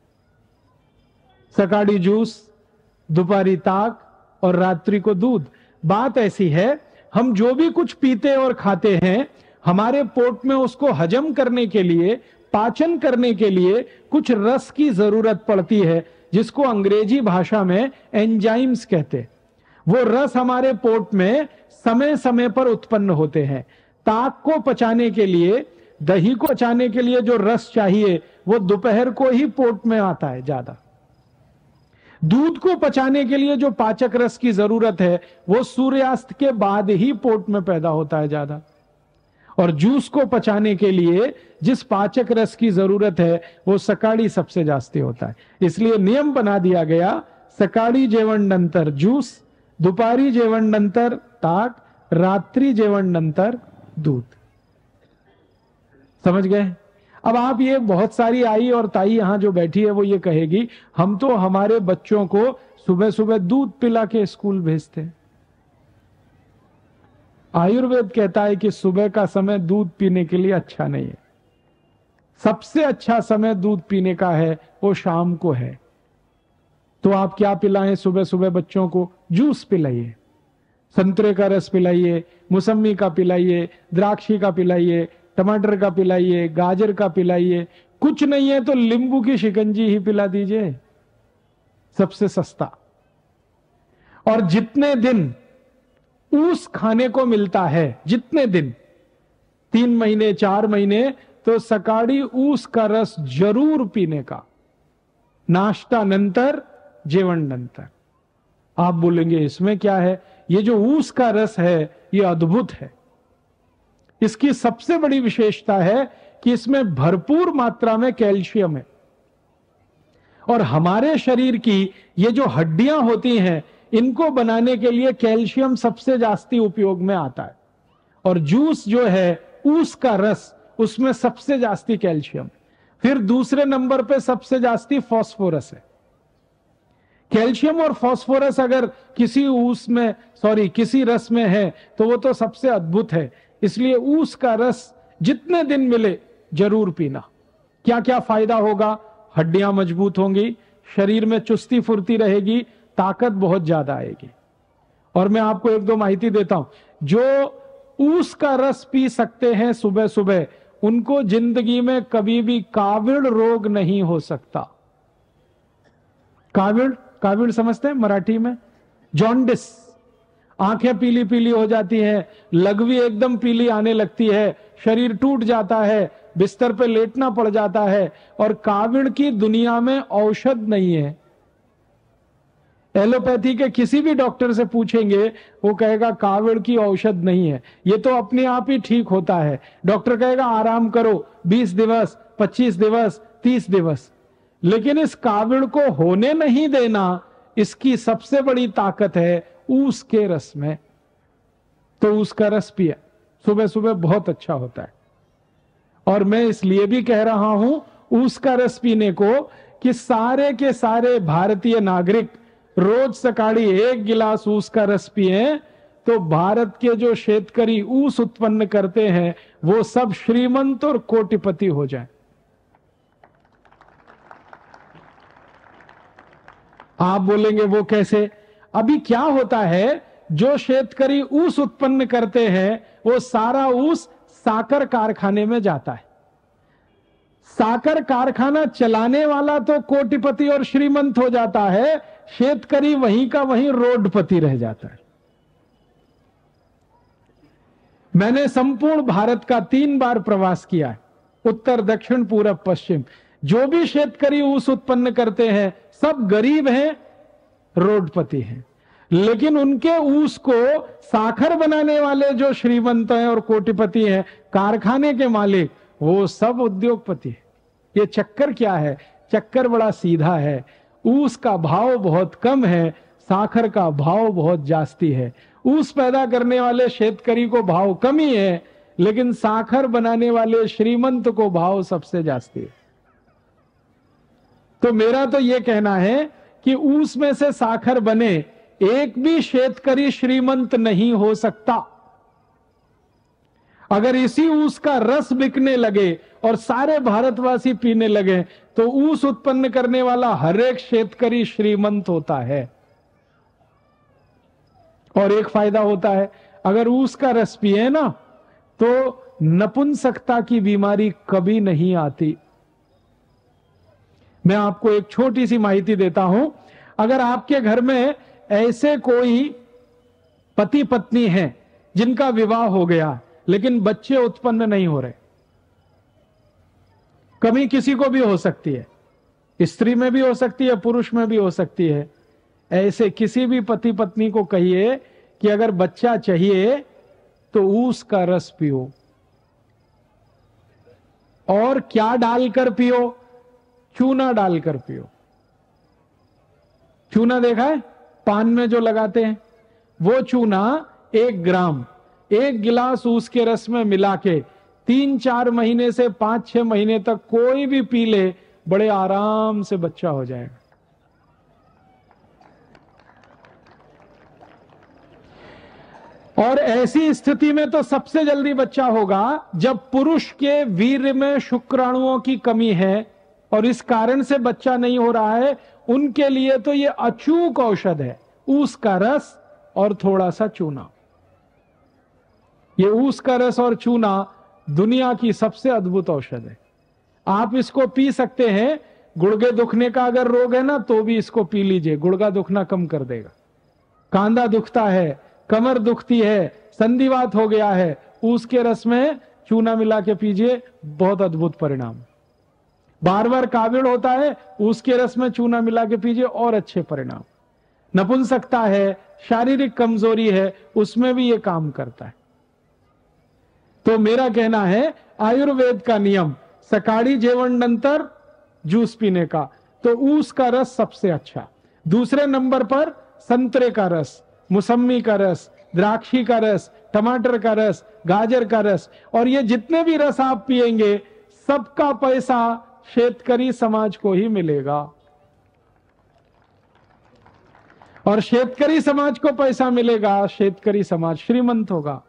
सकाळी जूस, दोपहरी ताक और रात्रि को दूध। बात ऐसी है, हम जो भी कुछ पीते और खाते हैं, हमारे पेट में उसको हजम करने के लिए, पाचन करने के लिए कुछ रस की जरूरत पड़ती है, जिसको अंग्रेजी भाषा में एंजाइम्स कहते हैं। वो रस हमारे पेट में समय समय पर उत्पन्न होते हैं। ताक को पचाने के लिए, दही को पचाने के लिए जो रस चाहिए वो दोपहर को ही पेट में आता है ज्यादा। दूध को पचाने के लिए जो पाचक रस की जरूरत है वो सूर्यास्त के बाद ही पेट में पैदा होता है ज्यादा। और जूस को पचाने के लिए जिस पाचक रस की जरूरत है वो सकाळी सबसे जास्ती होता है। इसलिए नियम बना दिया गया, सकाळी जेवण नंतर जूस, दुपारी जेवण नंतर ताक, रात्रि जेवण नंतर दूध। समझ गए? अब आप ये, बहुत सारी आई और ताई यहां जो बैठी है वो ये कहेगी, हम तो हमारे बच्चों को सुबह सुबह दूध पिला के स्कूल भेजते हैं। आयुर्वेद कहता है कि सुबह का समय दूध पीने के लिए अच्छा नहीं है। सबसे अच्छा समय दूध पीने का है वो शाम को है। तो आप क्या पिलाएं सुबह सुबह बच्चों को? जूस पिलाइए, संतरे का रस पिलाइए, मौसमी का पिलाइए, द्राक्षी का पिलाइए, टमाटर का पिलाइए, गाजर का पिलाइए। कुछ नहीं है तो नींबू की शिकंजी ही पिला दीजिए, सबसे सस्ता। और जितने दिन ऊस खाने को मिलता है, जितने दिन, 3 महीने 4 महीने, तो सकाळी ऊस का रस जरूर पीने का, नाश्ता नंतर, जेवण नंतर। आप बोलेंगे इसमें क्या है? ये जो ऊस का रस है ये अद्भुत है। इसकी सबसे बड़ी विशेषता है कि इसमें भरपूर मात्रा में कैल्शियम है। और हमारे शरीर की ये जो हड्डियां होती हैं, इनको बनाने के लिए कैल्शियम सबसे जास्ती उपयोग में आता है। और जूस जो है, ऊस का रस, उसमें सबसे जास्ती कैल्शियम। फिर दूसरे नंबर पे सबसे जास्ती फास्फोरस है। कैल्शियम और फास्फोरस अगर किसी किसी रस में है तो वो तो सबसे अद्भुत है। इसलिए ऊस का रस जितने दिन मिले जरूर पीना। क्या क्या फायदा होगा? हड्डियां मजबूत होंगी, शरीर में चुस्ती फुर्ती रहेगी, ताकत बहुत ज्यादा आएगी। और मैं आपको 1-2 माहिती देता हूं। जो ऊस का रस पी सकते हैं सुबह सुबह, उनको जिंदगी में कभी भी काविड़ रोग नहीं हो सकता। काविड़ समझते हैं मराठी में? जॉन्डिस, आंखें पीली पीली हो जाती हैं, लघवी एकदम पीली आने लगती है, शरीर टूट जाता है, बिस्तर पे लेटना पड़ जाता है। और काविड़ की दुनिया में औषध नहीं है। एलोपैथी के किसी भी डॉक्टर से पूछेंगे, वो कहेगा काविड़ की औषध नहीं है, ये तो अपने आप ही ठीक होता है। डॉक्टर कहेगा आराम करो 20 दिवस, 25 दिवस, 30 दिवस। लेकिन इस काविड़ को होने नहीं देना, इसकी सबसे बड़ी ताकत है ऊस के रस में। तो ऊस का रस पिया सुबह सुबह, बहुत अच्छा होता है। और मैं इसलिए भी कह रहा हूं ऊस का रस पीने को कि सारे के सारे भारतीय नागरिक रोज सकाळी 1 गिलास ऊस का रस पिए, तो भारत के जो शेतकरी ऊस उत्पन्न करते हैं वो सब श्रीमंत और कोटिपति हो जाएं। आप बोलेंगे वो कैसे? अभी क्या होता है, जो शेतकरी ऊस उत्पन्न करते हैं वो सारा ऊस साकर कारखाने में जाता है। साकर कारखाना चलाने वाला तो कोटिपति और श्रीमंत हो जाता है, शेतकरी वहीं का वहीं रोडपति रह जाता है। मैंने संपूर्ण भारत का 3 बार प्रवास किया है, उत्तर, दक्षिण, पूरब, पश्चिम। जो भी शेतकरी ऊस उत्पन्न करते हैं सब गरीब हैं, रोडपति हैं, लेकिन उनके ऊस को साखर बनाने वाले जो श्रीमंत हैं और कोटिपति हैं, कारखाने के मालिक, वो सब उद्योगपति हैं। ये चक्कर क्या है? चक्कर बड़ा सीधा है। ऊस का भाव बहुत कम है, साखर का भाव बहुत जास्ती है। ऊस पैदा करने वाले शेतकरी को भाव कम ही है, लेकिन साखर बनाने वाले श्रीमंत को भाव सबसे जास्ती है। तो मेरा तो यह कहना है कि ऊस में से साखर बने, एक भी शेतकरी श्रीमंत नहीं हो सकता। अगर इसी ऊस का रस बिकने लगे और सारे भारतवासी पीने लगे तो ऊस उत्पन्न करने वाला हर एक शेतकरी श्रीमंत होता है। और एक फायदा होता है, अगर ऊस का रस पिए ना तो नपुंसकता की बीमारी कभी नहीं आती। मैं आपको एक छोटी सी माहिती देता हूं। अगर आपके घर में ऐसे कोई पति पत्नी हैं जिनका विवाह हो गया लेकिन बच्चे उत्पन्न नहीं हो रहे, कमी किसी को भी हो सकती है, स्त्री में भी हो सकती है, पुरुष में भी हो सकती है, ऐसे किसी भी पति पत्नी को कहिए कि अगर बच्चा चाहिए तो ऊस का रस पियो। और क्या डालकर पियो? चूना डालकर पियो। चूना देखा है पान में जो लगाते हैं, वो चूना 1 ग्राम 1 गिलास ऊस के रस में मिला के 3-4 महीने से 5-6 महीने तक कोई भी पी ले, बड़े आराम से बच्चा हो जाएगा। और ऐसी स्थिति में तो सबसे जल्दी बच्चा होगा जब पुरुष के वीर्य में शुक्राणुओं की कमी है और इस कारण से बच्चा नहीं हो रहा है, उनके लिए तो ये अचूक औषध है, ऊस का रस और थोड़ा सा चूना। ये ऊस का रस और चूना दुनिया की सबसे अद्भुत औषध है। आप इसको पी सकते हैं, गुर्गे दुखने का अगर रोग है ना तो भी इसको पी लीजिए, गुर्गा दुखना कम कर देगा। कांधा दुखता है, कमर दुखती है, संधिवात हो गया है, ऊस के रस में चूना मिला के पीजिए, बहुत अद्भुत परिणाम। बार बार काविड़ होता है, ऊस के रस में चूना मिला के पीजिए, और अच्छे परिणाम। नपुंसकता है, शारीरिक कमजोरी है, उसमें भी ये काम करता है। तो मेरा कहना है आयुर्वेद का नियम, सकाळी जेवण नंतर जूस पीने का, तो ऊस का रस सबसे अच्छा। दूसरे नंबर पर संतरे का रस, मौसमी का रस, द्राक्षी का रस, टमाटर का रस, गाजर का रस, और ये जितने भी रस आप पिएंगे सबका पैसा शेतकरी समाज को ही मिलेगा। और शेतकरी समाज को पैसा मिलेगा, शेतकरी समाज श्रीमंत होगा।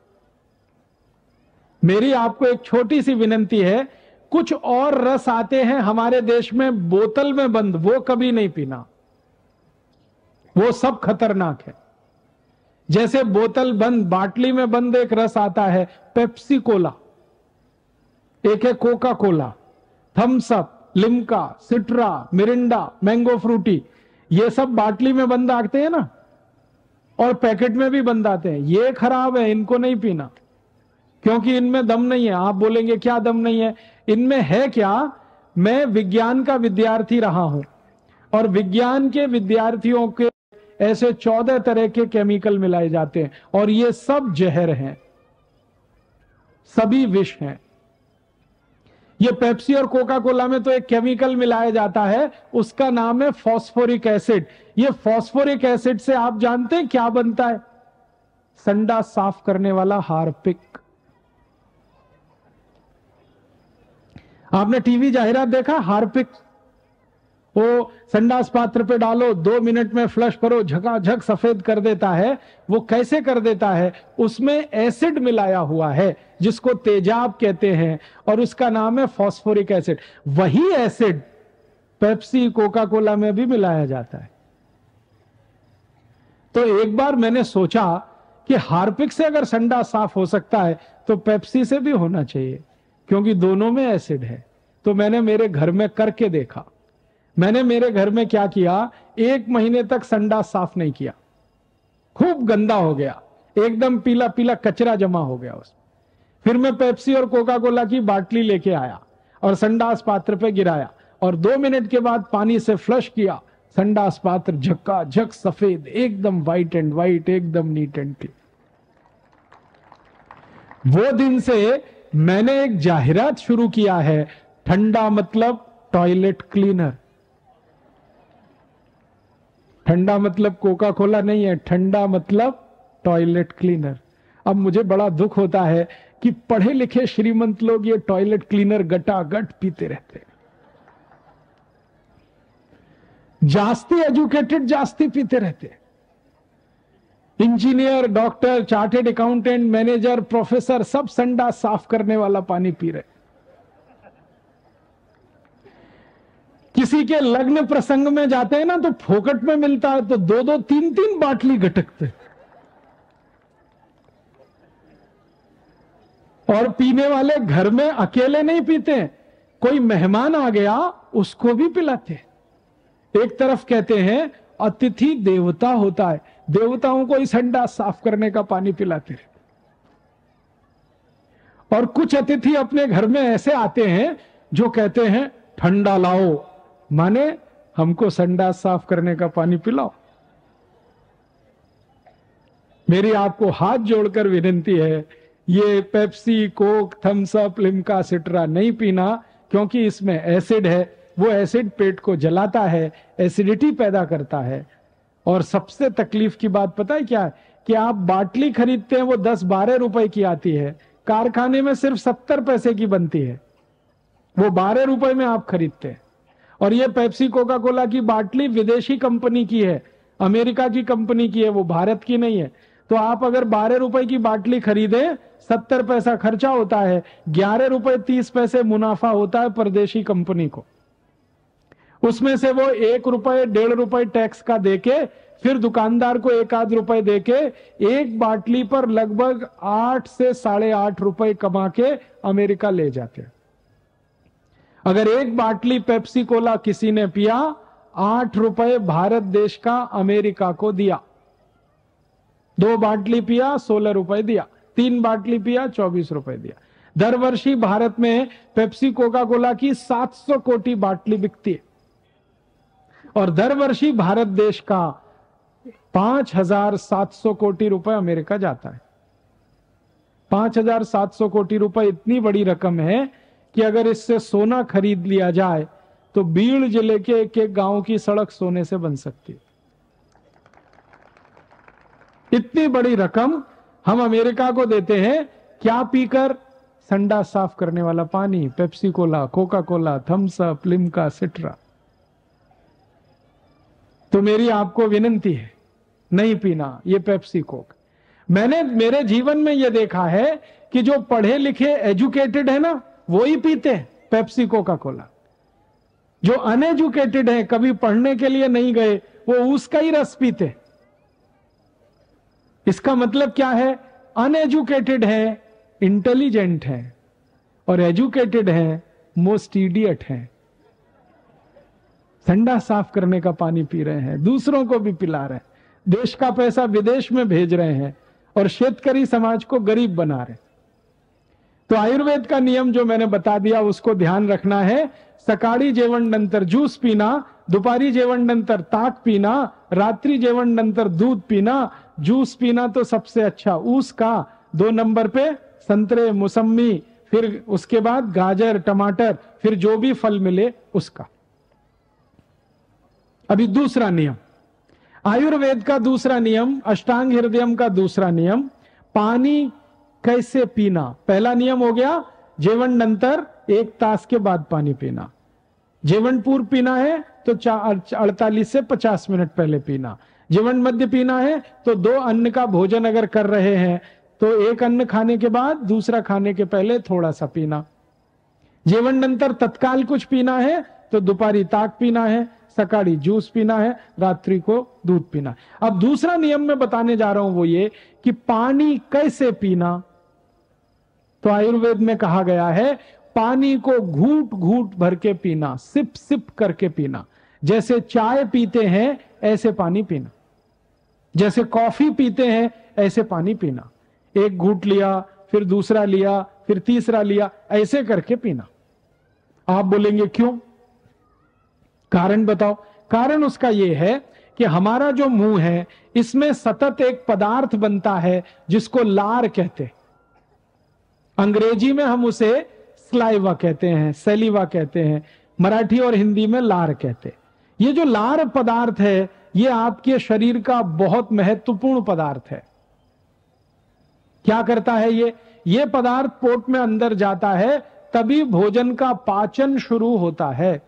मेरी आपको एक छोटी सी विनंती है, कुछ और रस आते हैं हमारे देश में बोतल में बंद, वो कभी नहीं पीना, वो सब खतरनाक है। जैसे बोतल बंद, बाटली में बंद एक रस आता है, पेप्सी कोला, एक है Coca Cola, Thums Up, Limca, Citra, Mirinda, mango Frooti, ये सब बाटली में बंद आते हैं ना, और पैकेट में भी बंद आते हैं। ये खराब है, इनको नहीं पीना, क्योंकि इनमें दम नहीं है। आप बोलेंगे क्या दम नहीं है? इनमें है क्या? मैं विज्ञान का विद्यार्थी रहा हूं, और विज्ञान के विद्यार्थियों के ऐसे 14 तरह के केमिकल मिलाए जाते हैं, और ये सब जहर हैं, सभी विष हैं। ये पेप्सी और कोका कोला में तो एक केमिकल मिलाया जाता है, उसका नाम है फॉस्फोरिक एसिड। ये फॉस्फोरिक एसिड से आप जानते हैं क्या बनता है? संडास साफ करने वाला हार्पिक। आपने टीवी जाहिरात देखा? हार्पिक, वो संडास पात्र पे डालो, 2 मिनट में फ्लश करो, झकाझक सफेद कर देता है। वो कैसे कर देता है? उसमें एसिड मिलाया हुआ है जिसको तेजाब कहते हैं, और उसका नाम है फॉस्फोरिक एसिड। वही एसिड पेप्सी कोका कोला में भी मिलाया जाता है। तो एक बार मैंने सोचा कि हार्पिक से अगर संडा साफ हो सकता है तो पेप्सी से भी होना चाहिए, क्योंकि दोनों में एसिड है। तो मैंने मेरे घर में करके देखा। मैंने मेरे घर में क्या किया, 1 महीने तक संडा साफ नहीं किया, खूब गंदा हो गया, एकदम पीला पीला कचरा जमा हो गया उसमें। फिर मैं पेप्सी और कोका कोला की बाटली लेके आया और संडास पात्र पे गिराया और 2 मिनट के बाद पानी से फ्लश किया। संडास पात्र झक्काझक सफेद, एकदम व्हाइट एंड व्हाइट, एकदम नीट एंड क्लीन। वो दिन से मैंने एक जाहिरात शुरू किया है, ठंडा मतलब टॉयलेट क्लीनर। ठंडा मतलब कोका कोला नहीं है, ठंडा मतलब टॉयलेट क्लीनर। अब मुझे बड़ा दुख होता है कि पढ़े लिखे श्रीमंत लोग ये टॉयलेट क्लीनर गटागट पीते रहते हैं। जास्ती एजुकेटेड जास्ती पीते रहते हैं। Engineer, doctor, chartered accountant, manager, professor सब संडा साफ करने वाला पानी पी रहे। किसी के लग्न प्रसंग में जाते हैं ना तो फोकट में मिलता है तो 2-2, 3-3 बाटली गटकते और पीने वाले घर में अकेले नहीं पीते, कोई मेहमान आ गया उसको भी पिलाते। एक तरफ कहते हैं अतिथि देवता होता है, देवताओं को इस संडा साफ करने का पानी पिलाते हैं। और कुछ अतिथि अपने घर में ऐसे आते हैं जो कहते हैं ठंडा लाओ, माने हमको संडा साफ करने का पानी पिलाओ। मेरी आपको हाथ जोड़कर विनती है, ये Pepsi, Coke, Thums Up, Limca, Citra नहीं पीना, क्योंकि इसमें एसिड है। वो एसिड पेट को जलाता है, एसिडिटी पैदा करता है। और सबसे तकलीफ की बात पता है क्या है, कि आप बाटली खरीदते हैं वो 10-12 रुपए की आती है, कारखाने में सिर्फ 70 पैसे की बनती है, वो 12 रुपए में आप खरीदते हैं। और ये पेप्सी, कोका कोला की बाटली विदेशी कंपनी की है, अमेरिका की कंपनी की है, वो भारत की नहीं है। तो आप अगर 12 रुपए की बाटली खरीदें, 70 पैसा खर्चा होता है, 11 रुपए 30 पैसे मुनाफा होता है परदेशी कंपनी को। उसमें से वो 1 रुपए 1.5 रुपए टैक्स का देके फिर दुकानदार को 1-8 रुपए देके एक बाटली पर लगभग 8 से 8.5 रुपए कमा के अमेरिका ले जाते हैं। अगर एक बाटली पेप्सी कोला किसी ने पिया, 8 रुपए भारत देश का अमेरिका को दिया। 2 बाटली पिया 16 रुपए दिया, 3 बाटली पिया 24 रुपए दिया। दर वर्षी भारत में पेप्सी कोका कोला की 700 कोटी बाटली बिकती है और दर वर्षी भारत देश का 5,700 कोटी रुपए अमेरिका जाता है। 5,700 कोटी रुपए इतनी बड़ी रकम है कि अगर इससे सोना खरीद लिया जाए तो बीड़ जिले के एक गांव की सड़क सोने से बन सकती है। इतनी बड़ी रकम हम अमेरिका को देते हैं, क्या पीकर? संडा साफ करने वाला पानी, Pepsi cola, Coca Cola, Thums Up, Limca, Citra. तो मेरी आपको विनंती है, नहीं पीना ये पेप्सी कोक। मैंने मेरे जीवन में यह देखा है कि जो पढ़े लिखे एजुकेटेड है ना, वो ही पीते हैं पेप्सी कोका कोला। जो अनएजुकेटेड है, कभी पढ़ने के लिए नहीं गए, वो उसका ही रस पीते। इसका मतलब क्या है? अनएजुकेटेड है इंटेलिजेंट है और एजुकेटेड है मोस्ट इडियट है। संडा साफ करने का पानी पी रहे हैं, दूसरों को भी पिला रहे हैं, देश का पैसा विदेश में भेज रहे हैं और शेतकरी समाज को गरीब बना रहे हैं। तो आयुर्वेद का नियम जो मैंने बता दिया उसको ध्यान रखना है। सकाळी जेवण नंतर ज्यूस पीना, दुपारी जेवण नंतर ताक पीना, रात्रि जेवण नंतर दूध पीना। जूस पीना तो सबसे अच्छा ऊस का, 2 नंबर पे संतरे, मौसमी, फिर उसके बाद गाजर, टमाटर, फिर जो भी फल मिले उसका। अभी दूसरा नियम, आयुर्वेद का दूसरा नियम, अष्टांग हृदयम का दूसरा नियम, पानी कैसे पीना। पहला नियम हो गया जेवण नंतर 1 तास के बाद पानी पीना। जेवण पूर्व पीना है तो 48 से 50 मिनट पहले पीना। जेवण मध्य पीना है तो 2 अन्न का भोजन अगर कर रहे हैं तो 1 अन्न खाने के बाद दूसरा खाने के पहले थोड़ा सा पीना। जेवण नंतर तत्काल कुछ पीना है तो दोपहरी ताक पीना है, सकाळी जूस पीना है, रात्रि को दूध पीना है। अब दूसरा नियम मैं बताने जा रहा हूं वो ये कि पानी कैसे पीना। तो आयुर्वेद में कहा गया है पानी को घूट घूट भर के पीना, सिप सिप करके पीना। जैसे चाय पीते हैं ऐसे पानी पीना, जैसे कॉफी पीते हैं ऐसे पानी पीना। एक घूट लिया, फिर दूसरा लिया, फिर तीसरा लिया, ऐसे करके पीना। आप बोलेंगे क्यों? कारण बताओ। कारण उसका यह है कि हमारा जो मुंह है इसमें सतत एक पदार्थ बनता है जिसको लार कहते हैं। अंग्रेजी में हम उसे स्लाइवा कहते हैं, सेलिवा कहते हैं, मराठी और हिंदी में लार कहते हैं। ये जो लार पदार्थ है ये आपके शरीर का बहुत महत्वपूर्ण पदार्थ है। क्या करता है ये पदार्थ पोट में अंदर जाता है, तभी भोजन का पाचन शुरू होता है।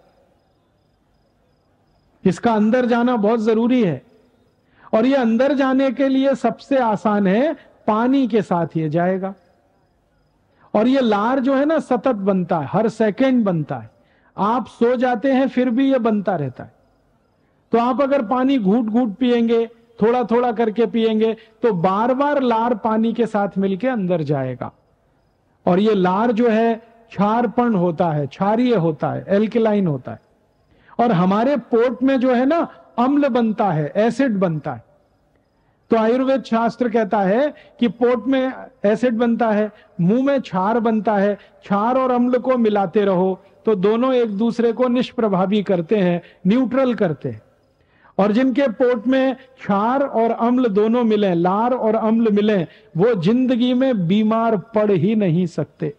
इसका अंदर जाना बहुत जरूरी है और ये अंदर जाने के लिए सबसे आसान है, पानी के साथ ये जाएगा। और ये लार जो है ना सतत बनता है, हर सेकंड बनता है। आप सो जाते हैं फिर भी ये बनता रहता है। तो आप अगर पानी घूट घूट पिएंगे, थोड़ा थोड़ा करके पिएंगे, तो बार बार लार पानी के साथ मिलके अंदर जाएगा। और ये लार जो है क्षारपण होता है, क्षारीय होता है, एल्कलाइन होता है। और हमारे पोट में जो है ना अम्ल बनता है, एसिड बनता है। तो आयुर्वेद शास्त्र कहता है कि पोट में एसिड बनता है, मुंह में क्षार बनता है। क्षार और अम्ल को मिलाते रहो तो दोनों एक दूसरे को निष्प्रभावी करते हैं, न्यूट्रल करते हैं। और जिनके पोट में क्षार और अम्ल दोनों मिले, लार और अम्ल मिले, वो जिंदगी में बीमार पड़ ही नहीं सकते।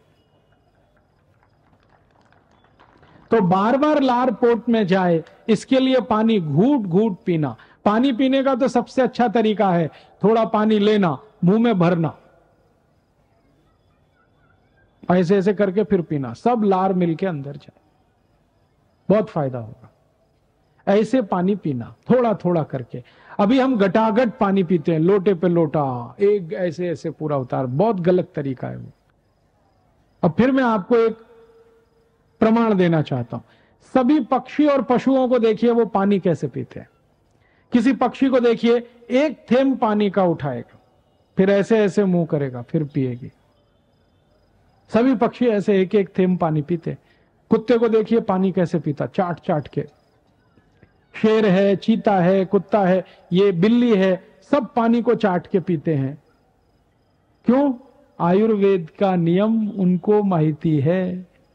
तो बार बार लार पोट में जाए इसके लिए पानी घूट घूट पीना। पानी पीने का तो सबसे अच्छा तरीका है थोड़ा पानी लेना, मुंह में भरना, ऐसे ऐसे करके फिर पीना, सब लार मिलके अंदर जाए, बहुत फायदा होगा। ऐसे पानी पीना थोड़ा थोड़ा करके। अभी हम गटागट पानी पीते हैं, लोटे पे लोटा, एक ऐसे ऐसे पूरा उतार, बहुत गलत तरीका है वो। अब फिर मैं आपको एक प्रमाण देना चाहता हूं। सभी पक्षी और पशुओं को देखिए वो पानी कैसे पीते हैं। किसी पक्षी को देखिए एक थेंब पानी का उठाएगा, फिर ऐसे ऐसे मुंह करेगा, फिर पिएगी। सभी पक्षी ऐसे एक एक थेंब पानी पीते। कुत्ते को देखिए पानी कैसे पीता, चाट चाट के। शेर है, चीता है, कुत्ता है, ये बिल्ली है, सब पानी को चाट के पीते हैं। क्यों? आयुर्वेद का नियम उनको माहिती है।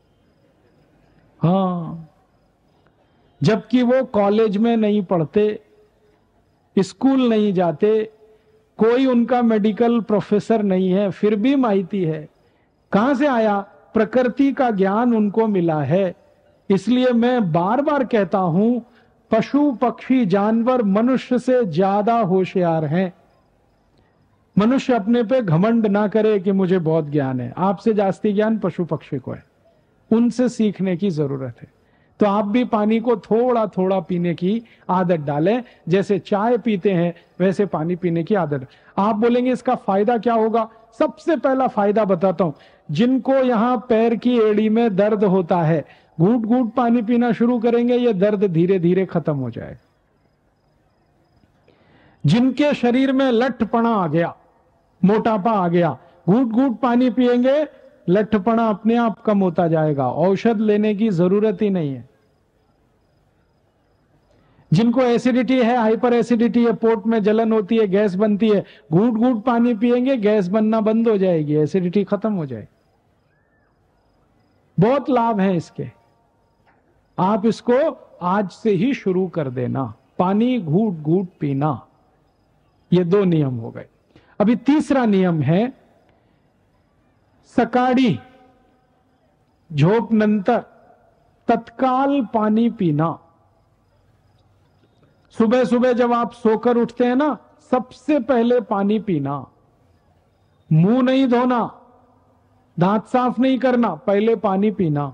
हाँ, जबकि वो कॉलेज में नहीं पढ़ते, स्कूल नहीं जाते, कोई उनका मेडिकल प्रोफेसर नहीं है, फिर भी माहिती है। कहां से आया? प्रकृति का ज्ञान उनको मिला है। इसलिए मैं बार बार कहता हूं, पशु पक्षी जानवर मनुष्य से ज्यादा होशियार हैं। मनुष्य अपने पे घमंड ना करे कि मुझे बहुत ज्ञान है। आपसे जास्ती ज्ञान पशु पक्षी को है, उनसे सीखने की जरूरत है। तो आप भी पानी को थोड़ा थोड़ा पीने की आदत डालें। जैसे चाय पीते हैं वैसे पानी पीने की आदत। आप बोलेंगे इसका फायदा क्या होगा? सबसे पहला फायदा बताता हूं। जिनको यहां पैर की एड़ी में दर्द होता है, घूट घूट पानी पीना शुरू करेंगे, ये दर्द धीरे धीरे खत्म हो जाएगा। जिनके शरीर में लठपना आ गया, मोटापा आ गया, घूट घूट पानी पिएंगे, लठपना अपने आप कम होता जाएगा, औषध लेने की जरूरत ही नहीं है। जिनको एसिडिटी है, हाइपर एसिडिटी है, पोट में जलन होती है, गैस बनती है, घूट घूट पानी पिएंगे, गैस बनना बंद हो जाएगी, एसिडिटी खत्म हो जाएगी। बहुत लाभ है इसके। आप इसको आज से ही शुरू कर देना, पानी घूट घूट पीना। ये 2 नियम हो गए। अभी तीसरा नियम है सकाळी झोप नंतर तत्काल पानी पीना। सुबह सुबह जब आप सोकर उठते हैं ना, सबसे पहले पानी पीना। मुंह नहीं धोना, दांत साफ नहीं करना, पहले पानी पीना।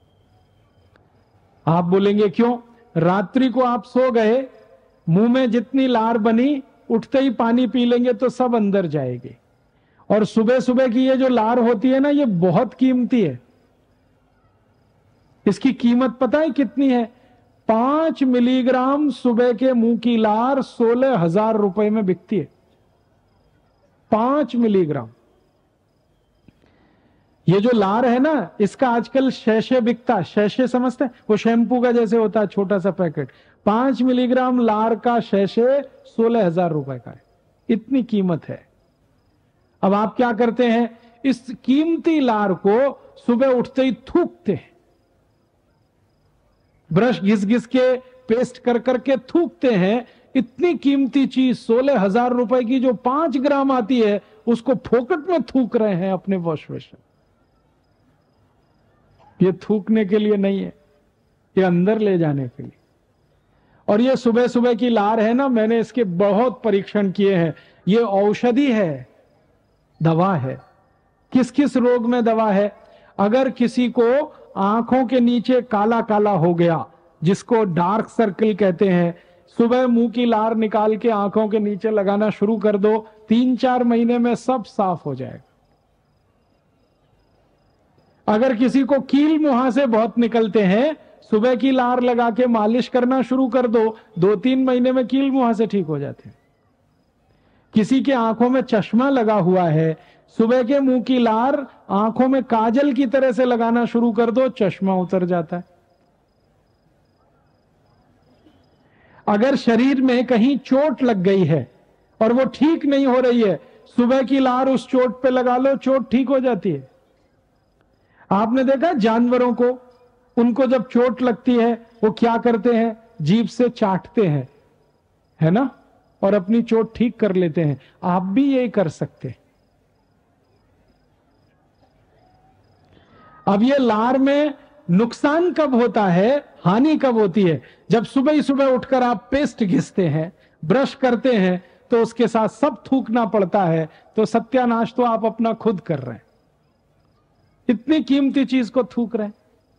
आप बोलेंगे क्यों? रात्रि को आप सो गए, मुंह में जितनी लार बनी, उठते ही पानी पी लेंगे तो सब अंदर जाएगी। और सुबह सुबह की ये जो लार होती है ना, ये बहुत कीमती है। इसकी कीमत पता है कितनी है? 5 मिलीग्राम सुबह के मुंह की लार 16,000 रुपए में बिकती है। 5 मिलीग्राम। ये जो लार है ना, इसका आजकल शैशे बिकता है। शैशे समझते हैं? वो शैम्पू का जैसे होता है, छोटा सा पैकेट। 5 मिलीग्राम लार का शैशे 16,000 रुपए का है। इतनी कीमत है। अब आप क्या करते हैं? इस कीमती लार को सुबह उठते ही थूकते हैं, ब्रश घिस घिस के, पेस्ट कर करके थूकते हैं। इतनी कीमती चीज 16,000 रुपए की जो 5 ग्राम आती है, उसको फोकट में थूक रहे हैं अपने वॉश बेसिन। ये थूकने के लिए नहीं है, ये अंदर ले जाने के लिए। और ये सुबह सुबह की लार है ना, मैंने इसके बहुत परीक्षण किए हैं। ये औषधि है, दवा है। किस किस रोग में दवा है? अगर किसी को आंखों के नीचे काला काला हो गया, जिसको डार्क सर्कल कहते हैं, सुबह मुंह की लार निकाल के आंखों के नीचे लगाना शुरू कर दो, 3-4 महीने में सब साफ हो जाएगा। अगर किसी को कील मुहासे बहुत निकलते हैं, सुबह की लार लगा के मालिश करना शुरू कर दो, 2-3 महीने में कील मुहासे ठीक हो जाते हैं। किसी के आंखों में चश्मा लगा हुआ है, सुबह के मुंह की लार आंखों में काजल की तरह से लगाना शुरू कर दो, चश्मा उतर जाता है। अगर शरीर में कहीं चोट लग गई है और वो ठीक नहीं हो रही है, सुबह की लार उस चोट पे लगा लो, चोट ठीक हो जाती है। आपने देखा जानवरों को, उनको जब चोट लगती है वो क्या करते हैं? जीभ से चाटते हैं, है ना, और अपनी चोट ठीक कर लेते हैं। आप भी यही कर सकते हैं। अब ये लार में नुकसान कब होता है, हानि कब होती है? जब सुबह ही सुबह उठकर आप पेस्ट घिसते हैं, ब्रश करते हैं, तो उसके साथ सब थूकना पड़ता है, तो सत्यानाश तो आप अपना खुद कर रहे हैं। इतनी कीमती चीज को थूक रहे हैं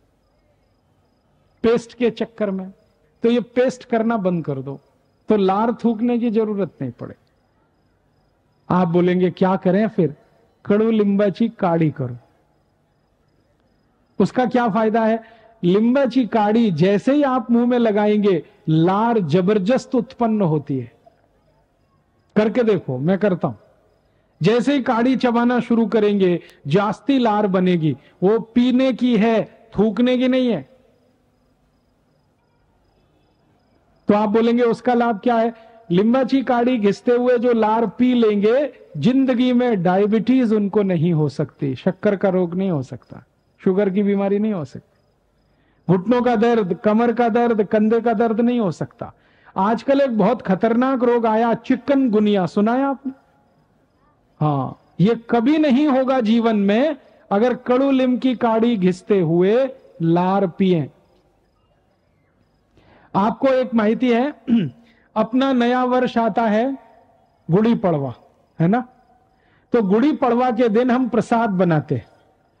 पेस्ट के चक्कर में। तो ये पेस्ट करना बंद कर दो, तो लार थूकने की जरूरत नहीं पड़े। आप बोलेंगे क्या करें फिर? कड़ू लिंबाची काढ़ी करो। उसका क्या फायदा है? लिंबाची काढ़ी जैसे ही आप मुंह में लगाएंगे, लार जबरदस्त उत्पन्न होती है। करके देखो, मैं करता हूं। जैसे ही काढ़ी चबाना शुरू करेंगे, जास्ती लार बनेगी। वो पीने की है, थूकने की नहीं है। तो आप बोलेंगे उसका लाभ क्या है? लिंबाची काढ़ी घिसते हुए जो लार पी लेंगे, जिंदगी में डायबिटीज उनको नहीं हो सकती, शक्कर का रोग नहीं हो सकता, शुगर की बीमारी नहीं हो सकती, घुटनों का दर्द, कमर का दर्द, कंधे का दर्द नहीं हो सकता। आजकल एक बहुत खतरनाक रोग आया, चिकनगुनिया, सुना है आपने? हाँ, ये कभी नहीं होगा जीवन में अगर कड़ू लीम की काढ़ी घिसते हुए लार पिए। आपको एक माहिती है, अपना नया वर्ष आता है गुड़ी पड़वा, है ना? तो गुड़ी पड़वा के दिन हम प्रसाद बनाते हैं।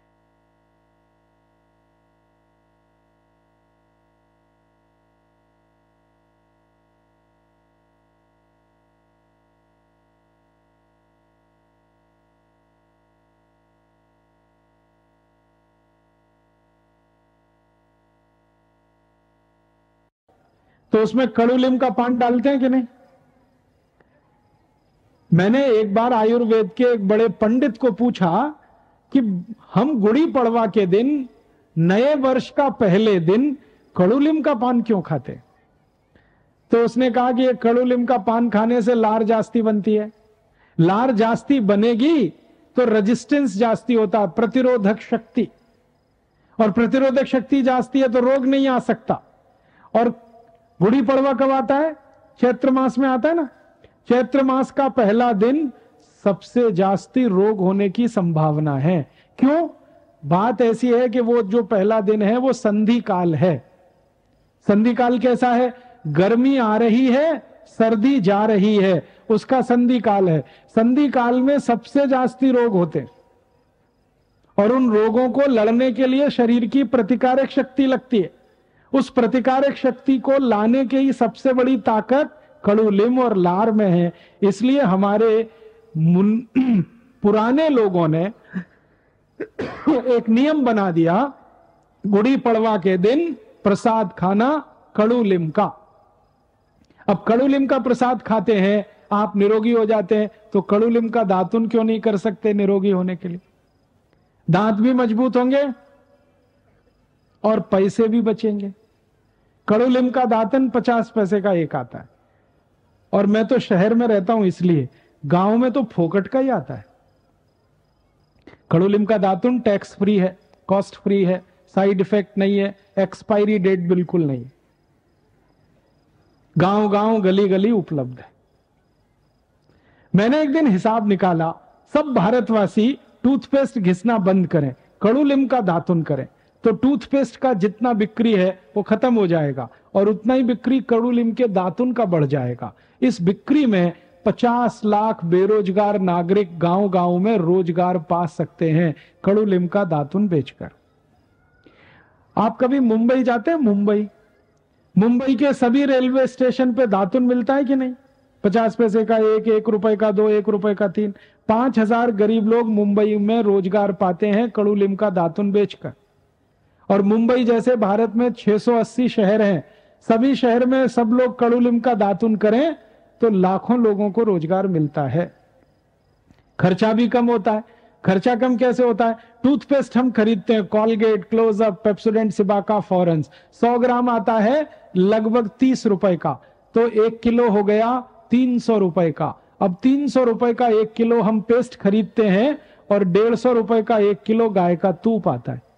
तो उसमें कड़ू लीम का पान डालते हैं कि नहीं? मैंने एक बार आयुर्वेद के एक बड़े पंडित को पूछा कि हम गुड़ी पड़वा के दिन, नए वर्ष का पहले दिन, कड़ू लीम का पान क्यों खाते? तो उसने कहा कि ये कड़ू लीम का पान खाने से लार जास्ती बनती है। लार जास्ती बनेगी तो रेजिस्टेंस जास्ती होता है, प्रतिरोधक शक्ति, और प्रतिरोधक शक्ति जास्ती है तो रोग नहीं आ सकता। और गुड़ी पड़वा कब आता है? चैत्र मास में आता है ना। चैत्र मास का पहला दिन सबसे जास्ती रोग होने की संभावना है। क्यों? बात ऐसी है कि वो जो पहला दिन है वो संधि काल है। संधि काल कैसा है? गर्मी आ रही है, सर्दी जा रही है, उसका संधि काल है। संधि काल में सबसे जास्ती रोग होते, और उन रोगों को लड़ने के लिए शरीर की प्रतिकारक शक्ति लगती है। उस प्रतिकारक शक्ति को लाने की ही सबसे बड़ी ताकत कड़ू लीम और लार में है। इसलिए हमारे पुराने लोगों ने एक नियम बना दिया, गुड़ी पड़वा के दिन प्रसाद खाना कड़ू लिम्का। अब कड़ू लिम्का प्रसाद खाते हैं, आप निरोगी हो जाते हैं, तो कड़ू लिम्का दातुन क्यों नहीं कर सकते निरोगी होने के लिए? दांत भी मजबूत होंगे और पैसे भी बचेंगे। कड़ू लिम्का दातन 50 पैसे का एक आता है, और मैं तो शहर में रहता हूं इसलिए, गांव में तो फोकट का ही आता है। कड़ू लिम्का दातुन टैक्स फ्री है, कॉस्ट फ्री है, साइड इफेक्ट नहीं है, एक्सपायरी डेट बिल्कुल नहीं, गांव गांव गली गली उपलब्ध है। मैंने एक दिन हिसाब निकाला, सब भारतवासी टूथपेस्ट घिसना बंद करें, कड़ू लिम्का दातुन करें, तो टूथपेस्ट का जितना बिक्री है वो खत्म हो जाएगा और उतना ही बिक्री कड़ू लिम्के दातुन का बढ़ जाएगा। इस बिक्री में 50 लाख बेरोजगार नागरिक गांव गांव में रोजगार पा सकते हैं कड़ू लिम्का दातुन बेचकर। आप कभी मुंबई जाते हैं? मुंबई के सभी रेलवे स्टेशन पे दातुन मिलता है कि नहीं? 50 पैसे का एक, 1 रुपए का 2, 1 रुपए का 3। 5000 गरीब लोग मुंबई में रोजगार पाते हैं कड़ू लिम्का दातुन बेचकर। और मुंबई जैसे भारत में 680 शहर हैं, सभी शहर में सब लोग कड़ू लिम्का दातुन करें तो लाखों लोगों को रोजगार मिलता है। खर्चा भी कम होता है। खर्चा कम कैसे होता है? टूथपेस्ट हम खरीदते हैं, Colgate, Closeup, Pepsodent, Cibaca, Forhans, 100 gram आता है लगभग 30 रुपए का, तो 1 किलो हो गया 300 रुपए का। अब 300 रुपए का 1 किलो हम पेस्ट खरीदते हैं और 150 रुपए का 1 किलो गाय का तूप आता है।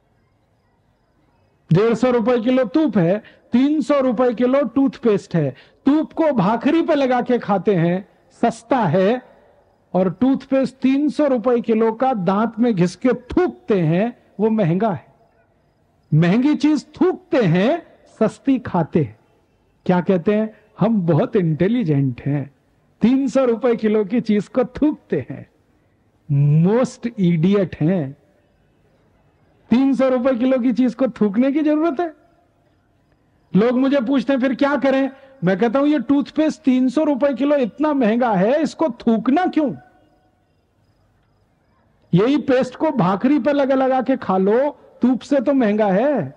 150 रुपए किलो तूप है, 300 रुपए किलो टूथपेस्ट है। तूप को भाखरी पे लगा के खाते हैं, सस्ता है, और टूथपेस्ट 300 रुपए किलो का दांत में घिस के थूकते हैं, वो महंगा है। महंगी चीज थूकते हैं, सस्ती खाते हैं। क्या कहते हैं? हम बहुत इंटेलिजेंट हैं, 300 रुपए किलो की चीज को थूकते हैं, मोस्ट इडियट हैं। 300 रुपए किलो की चीज को थूकने की जरूरत है? लोग मुझे पूछते हैं फिर क्या करें? मैं कहता हूं ये टूथपेस्ट 300 रुपए किलो इतना महंगा है, इसको थूकना क्यों? यही पेस्ट को भाखरी पर लगा लगा के खा लो, तूप से तो महंगा है।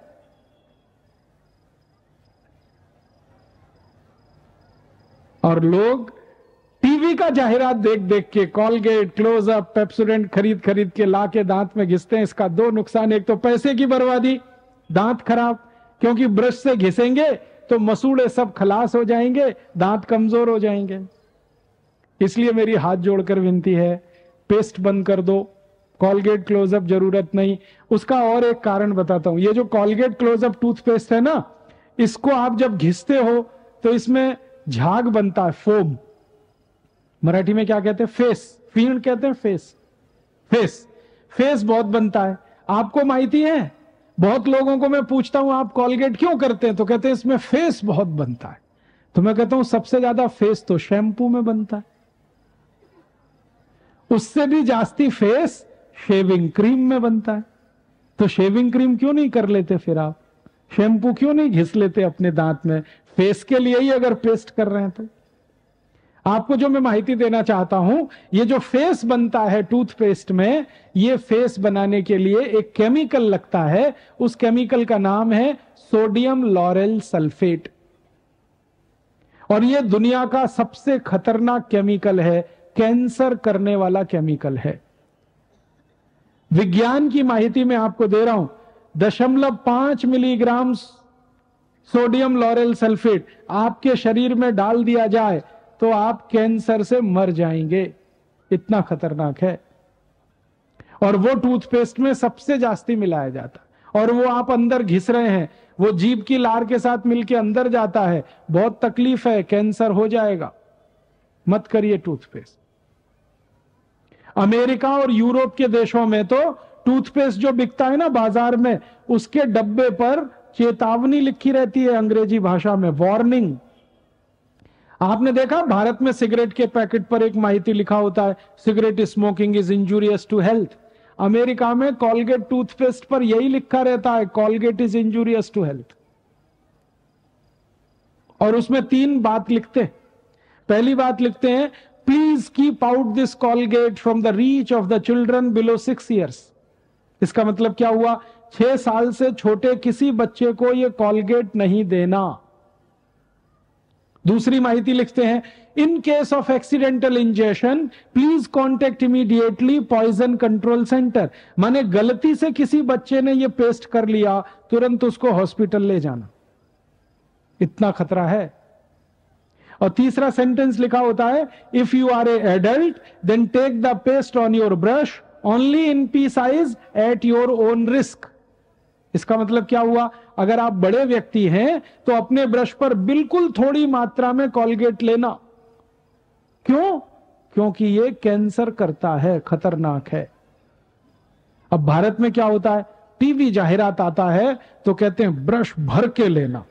और लोग टीवी का जाहिरात देख देख के कॉलगेट, क्लोजअप, पेप्सोडेंट खरीद खरीद के ला के दांत में घिसते हैं। इसका 2 नुकसान, एक तो पैसे की बर्बादी, दांत खराब, क्योंकि ब्रश से घिसेंगे तो मसूड़े सब खलास हो जाएंगे, दांत कमजोर हो जाएंगे। इसलिए मेरी हाथ जोड़कर विनती है, पेस्ट बंद कर दो, कॉलगेट क्लोजअप जरूरत नहीं। उसका और एक कारण बताता हूं, ये जो कॉलगेट क्लोजअप टूथपेस्ट है ना, इसको आप जब घिसते हो तो इसमें झाग बनता है, फोम। मराठी में क्या कहते हैं? फेस, फीण कहते हैं, फेस बहुत बनता है। आपको माहिती है, बहुत लोगों को मैं पूछता हूं आप कॉलगेट क्यों करते हैं, तो कहते हैं इसमें फेस बहुत बनता है। तो मैं कहता हूं सबसे ज्यादा फेस तो शैम्पू में बनता है, उससे भी जास्ती फेस शेविंग क्रीम में बनता है। तो शेविंग क्रीम क्यों नहीं कर लेते फिर आप? शैम्पू क्यों नहीं घिस लेते अपने दांत में? फेस के लिए ही अगर पेस्ट कर रहे हैं तो। आपको जो मैं माहिती देना चाहता हूं, ये जो फेस बनता है टूथपेस्ट में, ये फेस बनाने के लिए एक केमिकल लगता है, उस केमिकल का नाम है सोडियम लॉरेल सल्फेट। और ये दुनिया का सबसे खतरनाक केमिकल है, कैंसर करने वाला केमिकल है। विज्ञान की माहिती मैं आपको दे रहा हूं, 0.5 मिलीग्राम सोडियम लॉरेल सल्फेट आपके शरीर में डाल दिया जाए तो आप कैंसर से मर जाएंगे, इतना खतरनाक है। और वो टूथपेस्ट में सबसे जास्ती मिलाया जाता, और वो आप अंदर घिस रहे हैं, वो जीभ की लार के साथ मिलके अंदर जाता है, बहुत तकलीफ है, कैंसर हो जाएगा, मत करिए टूथपेस्ट। अमेरिका और यूरोप के देशों में तो टूथपेस्ट जो बिकता है ना बाजार में, उसके डब्बे पर चेतावनी लिखी रहती है अंग्रेजी भाषा में, वार्निंग। आपने देखा भारत में सिगरेट के पैकेट पर एक माहिती लिखा होता है, cigarette smoking is injurious to health. America में कॉलगेट टूथपेस्ट पर यही लिखा रहता है, Colgate is injurious to health. और उसमें 3 बात लिखते हैं। पहली बात लिखते हैं, please keep out this Colgate from the reach of the children below 6 years। इसका मतलब क्या हुआ? 6 साल से छोटे किसी बच्चे को ये कॉलगेट नहीं देना। दूसरी माहिती लिखते हैं, in case of accidental injection please contact immediately poison control centre. माने गलती से किसी बच्चे ने ये पेस्ट कर लिया, तुरंत उसको हॉस्पिटल ले जाना, इतना खतरा है। और तीसरा सेंटेंस लिखा होता है, if you are a adult then take the paste on your brush only in pea size at your own risk. इसका मतलब क्या हुआ, अगर आप बड़े व्यक्ति हैं तो अपने ब्रश पर बिल्कुल थोड़ी मात्रा में कॉलगेट लेना। क्यों? क्योंकि ये कैंसर करता है, खतरनाक है। अब भारत में क्या होता है, टीवी जाहिरात आता है तो कहते हैं ब्रश भर के लेना,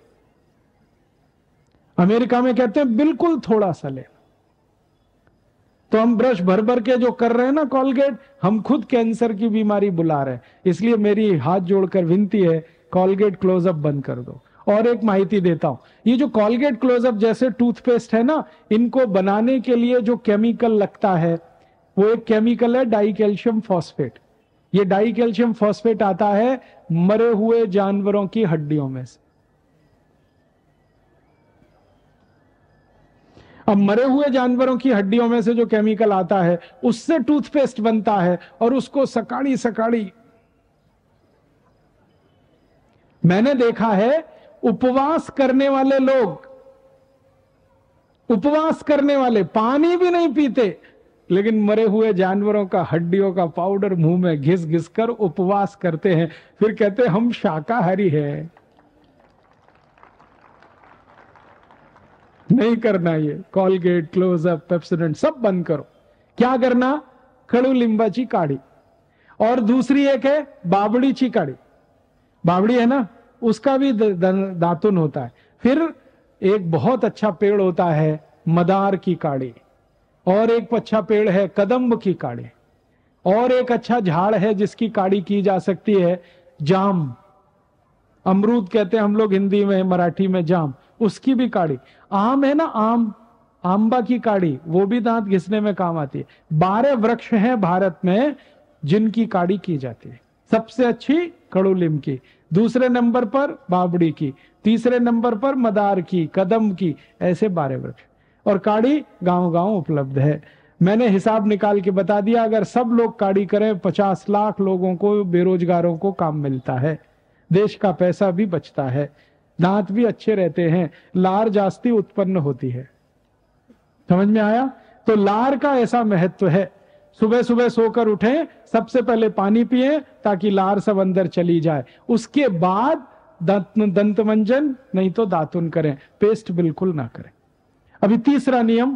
अमेरिका में कहते हैं बिल्कुल थोड़ा सा लेना। तो हम ब्रश भर भर के जो कर रहे हैं ना कॉलगेट, हम खुद कैंसर की बीमारी बुला रहे हैं। इसलिए मेरी हाथ जोड़कर विनती है, कॉलगेट क्लोजअप बंद कर दो। और एक माहिती देता हूं, ये जो कॉलगेट क्लोजअप जैसे टूथपेस्ट है ना, इनको बनाने के लिए जो केमिकल लगता है वो एक केमिकल है डाई कैल्शियम फॉस्फेट। ये डाई कैल्शियम फॉस्फेट आता है मरे हुए जानवरों की हड्डियों में से। अब मरे हुए जानवरों की हड्डियों में से जो केमिकल आता है उससे टूथपेस्ट बनता है, और उसको सकाड़ी सकाड़ी मैंने देखा है, उपवास करने वाले लोग, उपवास करने वाले पानी भी नहीं पीते, लेकिन मरे हुए जानवरों का हड्डियों का पाउडर मुंह में घिस घिस कर उपवास करते हैं, फिर कहते हैं हम शाकाहारी हैं। नहीं करना ये कॉलगेट, क्लोजअप, पेप्सोडेंट सब बंद करो। क्या करना, खड़ू लिंबाची काढ़ी। और दूसरी एक है बाबड़ीची काढ़ी, बावड़ी है ना, उसका भी दातुन होता है। फिर एक बहुत अच्छा पेड़ होता है मदार की काढ़ी, और एक अच्छा पेड़ है कदम्ब की काढ़ी, और एक अच्छा झाड़ है जिसकी काढ़ी की जा सकती है जाम, अमरूद कहते हैं हम लोग हिंदी में, मराठी में जाम, उसकी भी काढ़ी। आम है ना आम, आंबा की काढ़ी, वो भी दांत घिसने में काम आती है। 12 वृक्ष हैं भारत में जिनकी काढ़ी की जाती है। सबसे अच्छी खड़ूलिम की, दूसरे नंबर पर बावड़ी की, तीसरे नंबर पर मदार की, कदम की, ऐसे 12 वृक्ष। और काढ़ी गांव गांव उपलब्ध है। मैंने हिसाब निकाल के बता दिया, अगर सब लोग काढ़ी करें 50 लाख लोगों को, बेरोजगारों को काम मिलता है, देश का पैसा भी बचता है, दांत भी अच्छे रहते हैं, लार जास्ती उत्पन्न होती है। समझ में आया? तो लार का ऐसा महत्व है। सुबह सुबह सोकर उठें, सबसे पहले पानी पिएं ताकि लार सब अंदर चली जाए, उसके बाद दंत मंजन नहीं तो दातुन करें, पेस्ट बिल्कुल ना करें। अभी तीसरा नियम,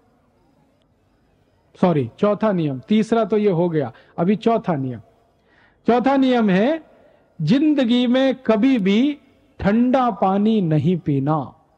सॉरी चौथा नियम, तीसरा तो ये हो गया, अभी चौथा नियम। चौथा नियम है, जिंदगी में कभी भी ठंडा पानी नहीं पीना।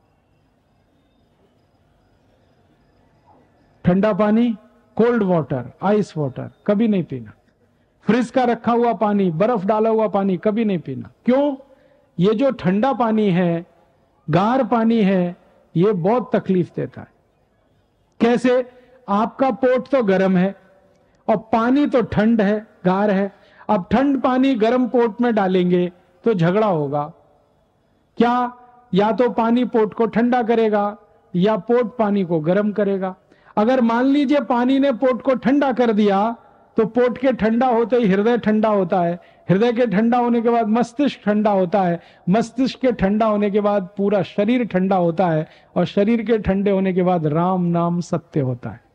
ठंडा पानी, कोल्ड वाटर, आइस वाटर कभी नहीं पीना। फ्रिज का रखा हुआ पानी, बर्फ डाला हुआ पानी कभी नहीं पीना। क्यों? ये जो ठंडा पानी है, गार पानी है, ये बहुत तकलीफ देता है। कैसे? आपका पोट तो गर्म है और पानी तो ठंड है, गार है। अब ठंड पानी गर्म पोट में डालेंगे तो झगड़ा होगा। क्या? या तो पानी पोट को ठंडा करेगा या पोट पानी को गर्म करेगा। अगर मान लीजिए पानी ने पोट को ठंडा कर दिया तो पोट के ठंडा होते ही हृदय ठंडा होता है, हृदय के ठंडा होने के बाद मस्तिष्क ठंडा होता है, मस्तिष्क के ठंडा होने के बाद पूरा शरीर ठंडा होता है, और शरीर के ठंडे होने के बाद राम नाम सत्य होता है।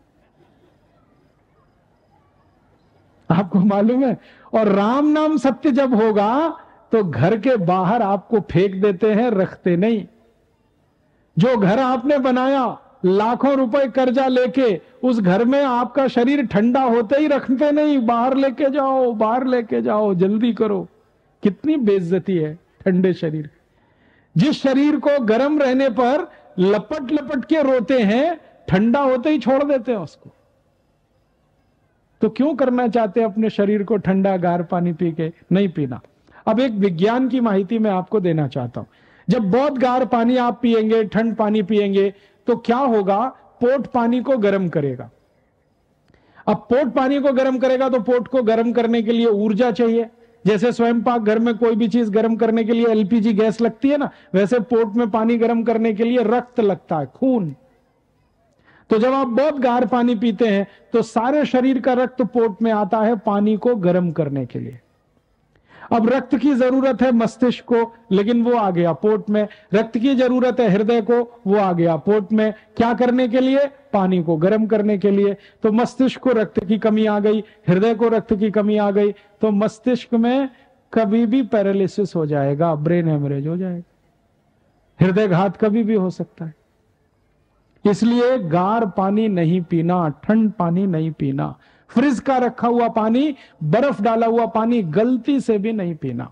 आपको मालूम है? और राम नाम सत्य जब होगा तो घर के बाहर आपको फेंक देते हैं, रखते नहीं। जो घर आपने बनाया लाखों रुपए कर्जा लेके, उस घर में आपका शरीर ठंडा होते ही रखते नहीं, बाहर लेके जाओ, बाहर लेके जाओ, जल्दी करो। कितनी बेइज्जती है ठंडे शरीर। जिस शरीर को गर्म रहने पर लपट लपट के रोते हैं, ठंडा होते ही छोड़ देते हैं उसको। तो क्यों करना चाहते हैं अपने शरीर को ठंडा गार पानी पी के? नहीं पीना। अब एक विज्ञान की माहिती मैं आपको देना चाहता हूं। जब बहुत गार पानी आप पिएंगे, ठंड पानी पिएंगे, तो क्या होगा? पोट पानी को गर्म करेगा। अब पोट पानी को गर्म करेगा तो पोट को गर्म करने के लिए ऊर्जा चाहिए, जैसे स्वयं पाक घर में कोई भी चीज गर्म करने के लिए एलपीजी गैस लगती है ना, वैसे पोट में पानी गर्म करने के लिए रक्त लगता है, खून। तो जब आप बहुत गाढ़ा पानी पीते हैं तो सारे शरीर का रक्त पोट में आता है पानी को गर्म करने के लिए। अब रक्त की जरूरत है मस्तिष्क को, लेकिन वो आ गया पोट में। रक्त की जरूरत है हृदय को, वो आ गया पोट में। क्या करने के लिए? पानी को गर्म करने के लिए। तो मस्तिष्क को रक्त की कमी आ गई, हृदय को रक्त की कमी आ गई, तो मस्तिष्क में कभी भी पैरालिसिस हो जाएगा, ब्रेन हेमरेज हो जाएगा, हृदय घात कभी भी हो सकता है। इसलिए गार पानी नहीं पीना, ठंड पानी नहीं पीना, फ्रिज का रखा हुआ पानी, बर्फ डाला हुआ पानी गलती से भी नहीं पीना।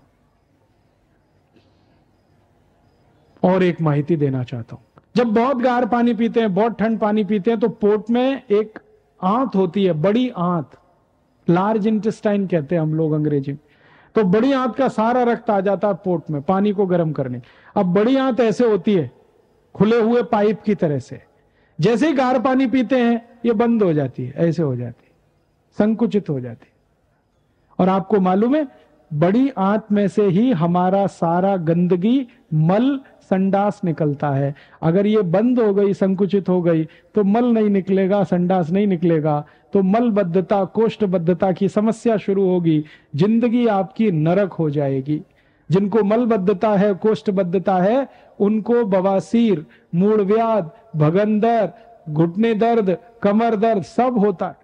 और एक माहिती देना चाहता हूं, जब बहुत गाढ़ा पानी पीते हैं, बहुत ठंड पानी पीते हैं, तो पोट में एक आंत होती है, बड़ी आंत, लार्ज इंटेस्टाइन कहते हैं हम लोग अंग्रेजी में। तो बड़ी आंत का सारा रक्त आ जाता है पोट में पानी को गर्म करने। अब बड़ी आंत ऐसे होती है, खुले हुए पाइप की तरह से। जैसे ही गाढ़ा पानी पीते हैं ये बंद हो जाती है, ऐसे हो जाती है, संकुचित हो जाती है। और आपको मालूम है, बड़ी आंत में से ही हमारा सारा गंदगी, मल, संडास निकलता है। अगर ये बंद हो गई, संकुचित हो गई, तो मल नहीं निकलेगा, संडास नहीं निकलेगा, तो मलबद्धता, कोष्ठबद्धता की समस्या शुरू होगी, जिंदगी आपकी नरक हो जाएगी। जिनको मलबद्धता है, कोष्ठबद्धता है, उनको बवासीर, मूढ़व्याध, भगंदर, घुटने दर्द, कमर दर्द सब होता है।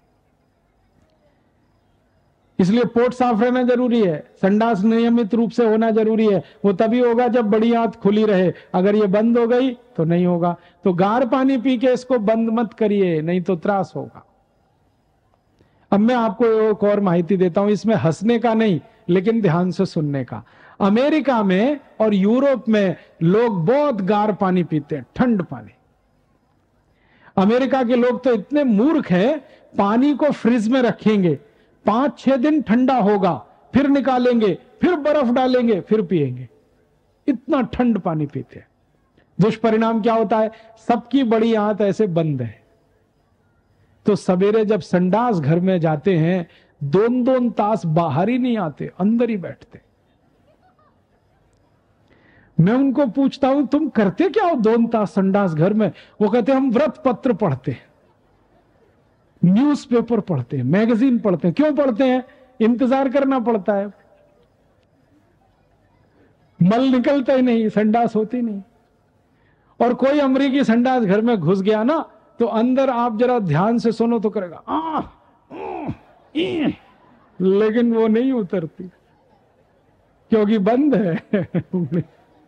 इसलिए पोट साफ रहना जरूरी है, संडास नियमित रूप से होना जरूरी है। वो तभी होगा जब बड़ी आंत खुली रहे, अगर ये बंद हो गई तो नहीं होगा। तो गाढ़ा पानी पी के इसको बंद मत करिए, नहीं तो त्रास होगा। अब मैं आपको एक और माहिती देता हूं, इसमें हंसने का नहीं, लेकिन ध्यान से सुनने का। अमेरिका में और यूरोप में लोग बहुत गाढ़ा पानी पीते हैं, ठंड पानी। अमेरिका के लोग तो इतने मूर्ख हैं, पानी को फ्रिज में रखेंगे, 5-6 दिन ठंडा होगा, फिर निकालेंगे, फिर बर्फ डालेंगे, फिर पिएंगे। इतना ठंड पानी पीते हैं। दुष्परिणाम क्या होता है? सबकी बड़ी आंत ऐसे बंद है, तो सवेरे जब संडास घर में जाते हैं, 2-2 तास बाहर ही नहीं आते, अंदर ही बैठते। मैं उनको पूछता हूं, तुम करते क्या हो 2 तास संडास घर में? वो कहते हम व्रत पत्र पढ़ते हैं, न्यूज़पेपर पढ़ते हैं, मैगजीन पढ़ते हैं। क्यों पढ़ते हैं? इंतजार करना पड़ता है, मल निकलता ही नहीं, संडास होती नहीं। और कोई अमरीकी संडास घर में घुस गया ना, तो अंदर आप जरा ध्यान से सुनो तो करेगा लेकिन वो नहीं उतरती, क्योंकि बंद है।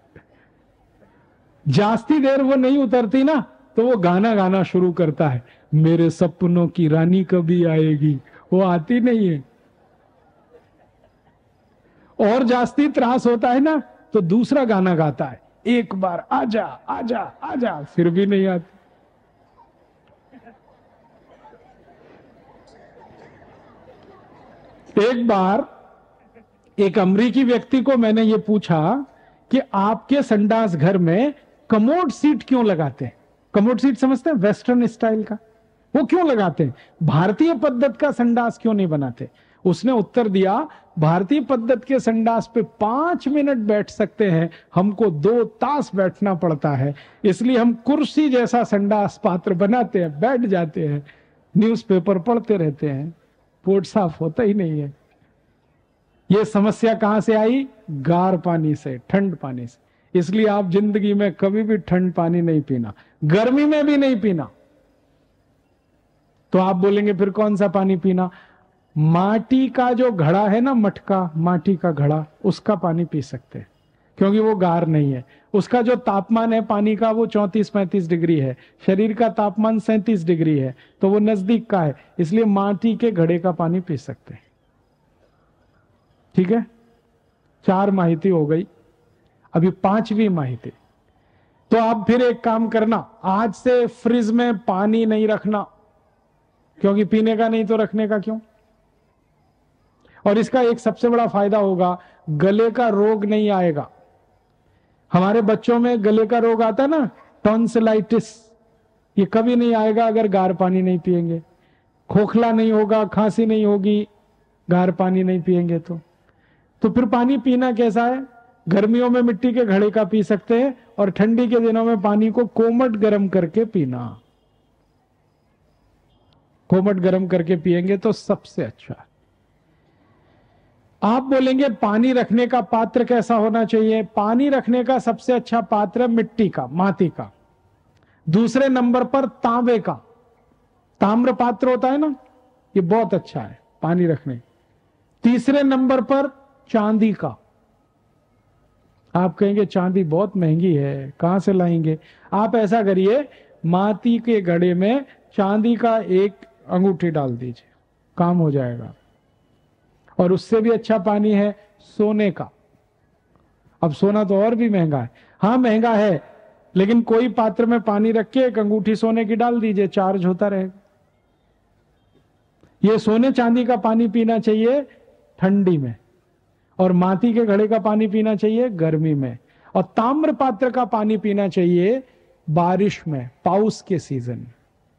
जास्ती देर वो नहीं उतरती ना, तो वो गाना गाना शुरू करता है, मेरे सपनों की रानी कभी आएगी। वो आती नहीं है। और जास्ती त्रास होता है ना, तो दूसरा गाना गाता है, एक बार आजा आजा आजा, फिर भी नहीं आती। एक बार एक अमरीकी व्यक्ति को मैंने ये पूछा कि आपके संडास घर में कमोड सीट क्यों लगाते हैं? कमोड सीट समझते हैं, वेस्टर्न स्टाइल का, वो क्यों लगाते हैं? भारतीय पद्धत का संडास क्यों नहीं बनाते? उसने उत्तर दिया, भारतीय पद्धत के संडास पे 5 मिनट बैठ सकते हैं, हमको 2 तास बैठना पड़ता है, इसलिए हम कुर्सी जैसा संडास पात्र बनाते हैं, बैठ जाते हैं, न्यूज़पेपर पढ़ते रहते हैं, पोट साफ होता ही नहीं है। ये समस्या कहां से आई? गार पानी से, ठंड पानी से। इसलिए आप जिंदगी में कभी भी ठंड पानी नहीं पीना, गर्मी में भी नहीं पीना। तो आप बोलेंगे फिर कौन सा पानी पीना? माटी का जो घड़ा है ना, मटका, माटी का घड़ा, उसका पानी पी सकते हैं, क्योंकि वो गार नहीं है। उसका जो तापमान है पानी का, वो 34-35 डिग्री है, शरीर का तापमान 37 डिग्री है, तो वो नजदीक का है, इसलिए माटी के घड़े का पानी पी सकते हैं। ठीक है, 4 माहिती हो गई, अभी 5वीं माहिती। तो आप फिर एक काम करना, आज से फ्रिज में पानी नहीं रखना, क्योंकि पीने का नहीं तो रखने का क्यों? और इसका एक सबसे बड़ा फायदा होगा, गले का रोग नहीं आएगा। हमारे बच्चों में गले का रोग आता है ना, टॉन्सिलाइटिस, ये कभी नहीं आएगा अगर गार पानी नहीं पिएंगे। खोखला नहीं होगा, खांसी नहीं होगी, गार पानी नहीं पिएंगे तो। तो फिर पानी पीना कैसा है? गर्मियों में मिट्टी के घड़े का पी सकते हैं और ठंडी के दिनों में पानी को कोमट गर्म करके पीना। कोमट गर्म करके पिएंगे तो सबसे अच्छा। आप बोलेंगे पानी रखने का पात्र कैसा होना चाहिए? पानी रखने का सबसे अच्छा पात्र मिट्टी का, माटी का। दूसरे नंबर पर तांबे का, ताम्र पात्र होता है ना, ये बहुत अच्छा है पानी रखने। तीसरे नंबर पर चांदी का। आप कहेंगे चांदी बहुत महंगी है, कहां से लाएंगे? आप ऐसा करिए, माटी के घड़े में चांदी का एक अंगूठी डाल दीजिए, काम हो जाएगा। और उससे भी अच्छा पानी है सोने का। अब सोना तो और भी महंगा है। हाँ महंगा है, लेकिन कोई पात्र में पानी रख के एक अंगूठी सोने की डाल दीजिए, चार्ज होता रहेगा। ये सोने चांदी का पानी पीना चाहिए ठंडी में, और माटी के घड़े का पानी पीना चाहिए गर्मी में, और ताम्र पात्र का पानी पीना चाहिए बारिश में, पाउस के सीजन में।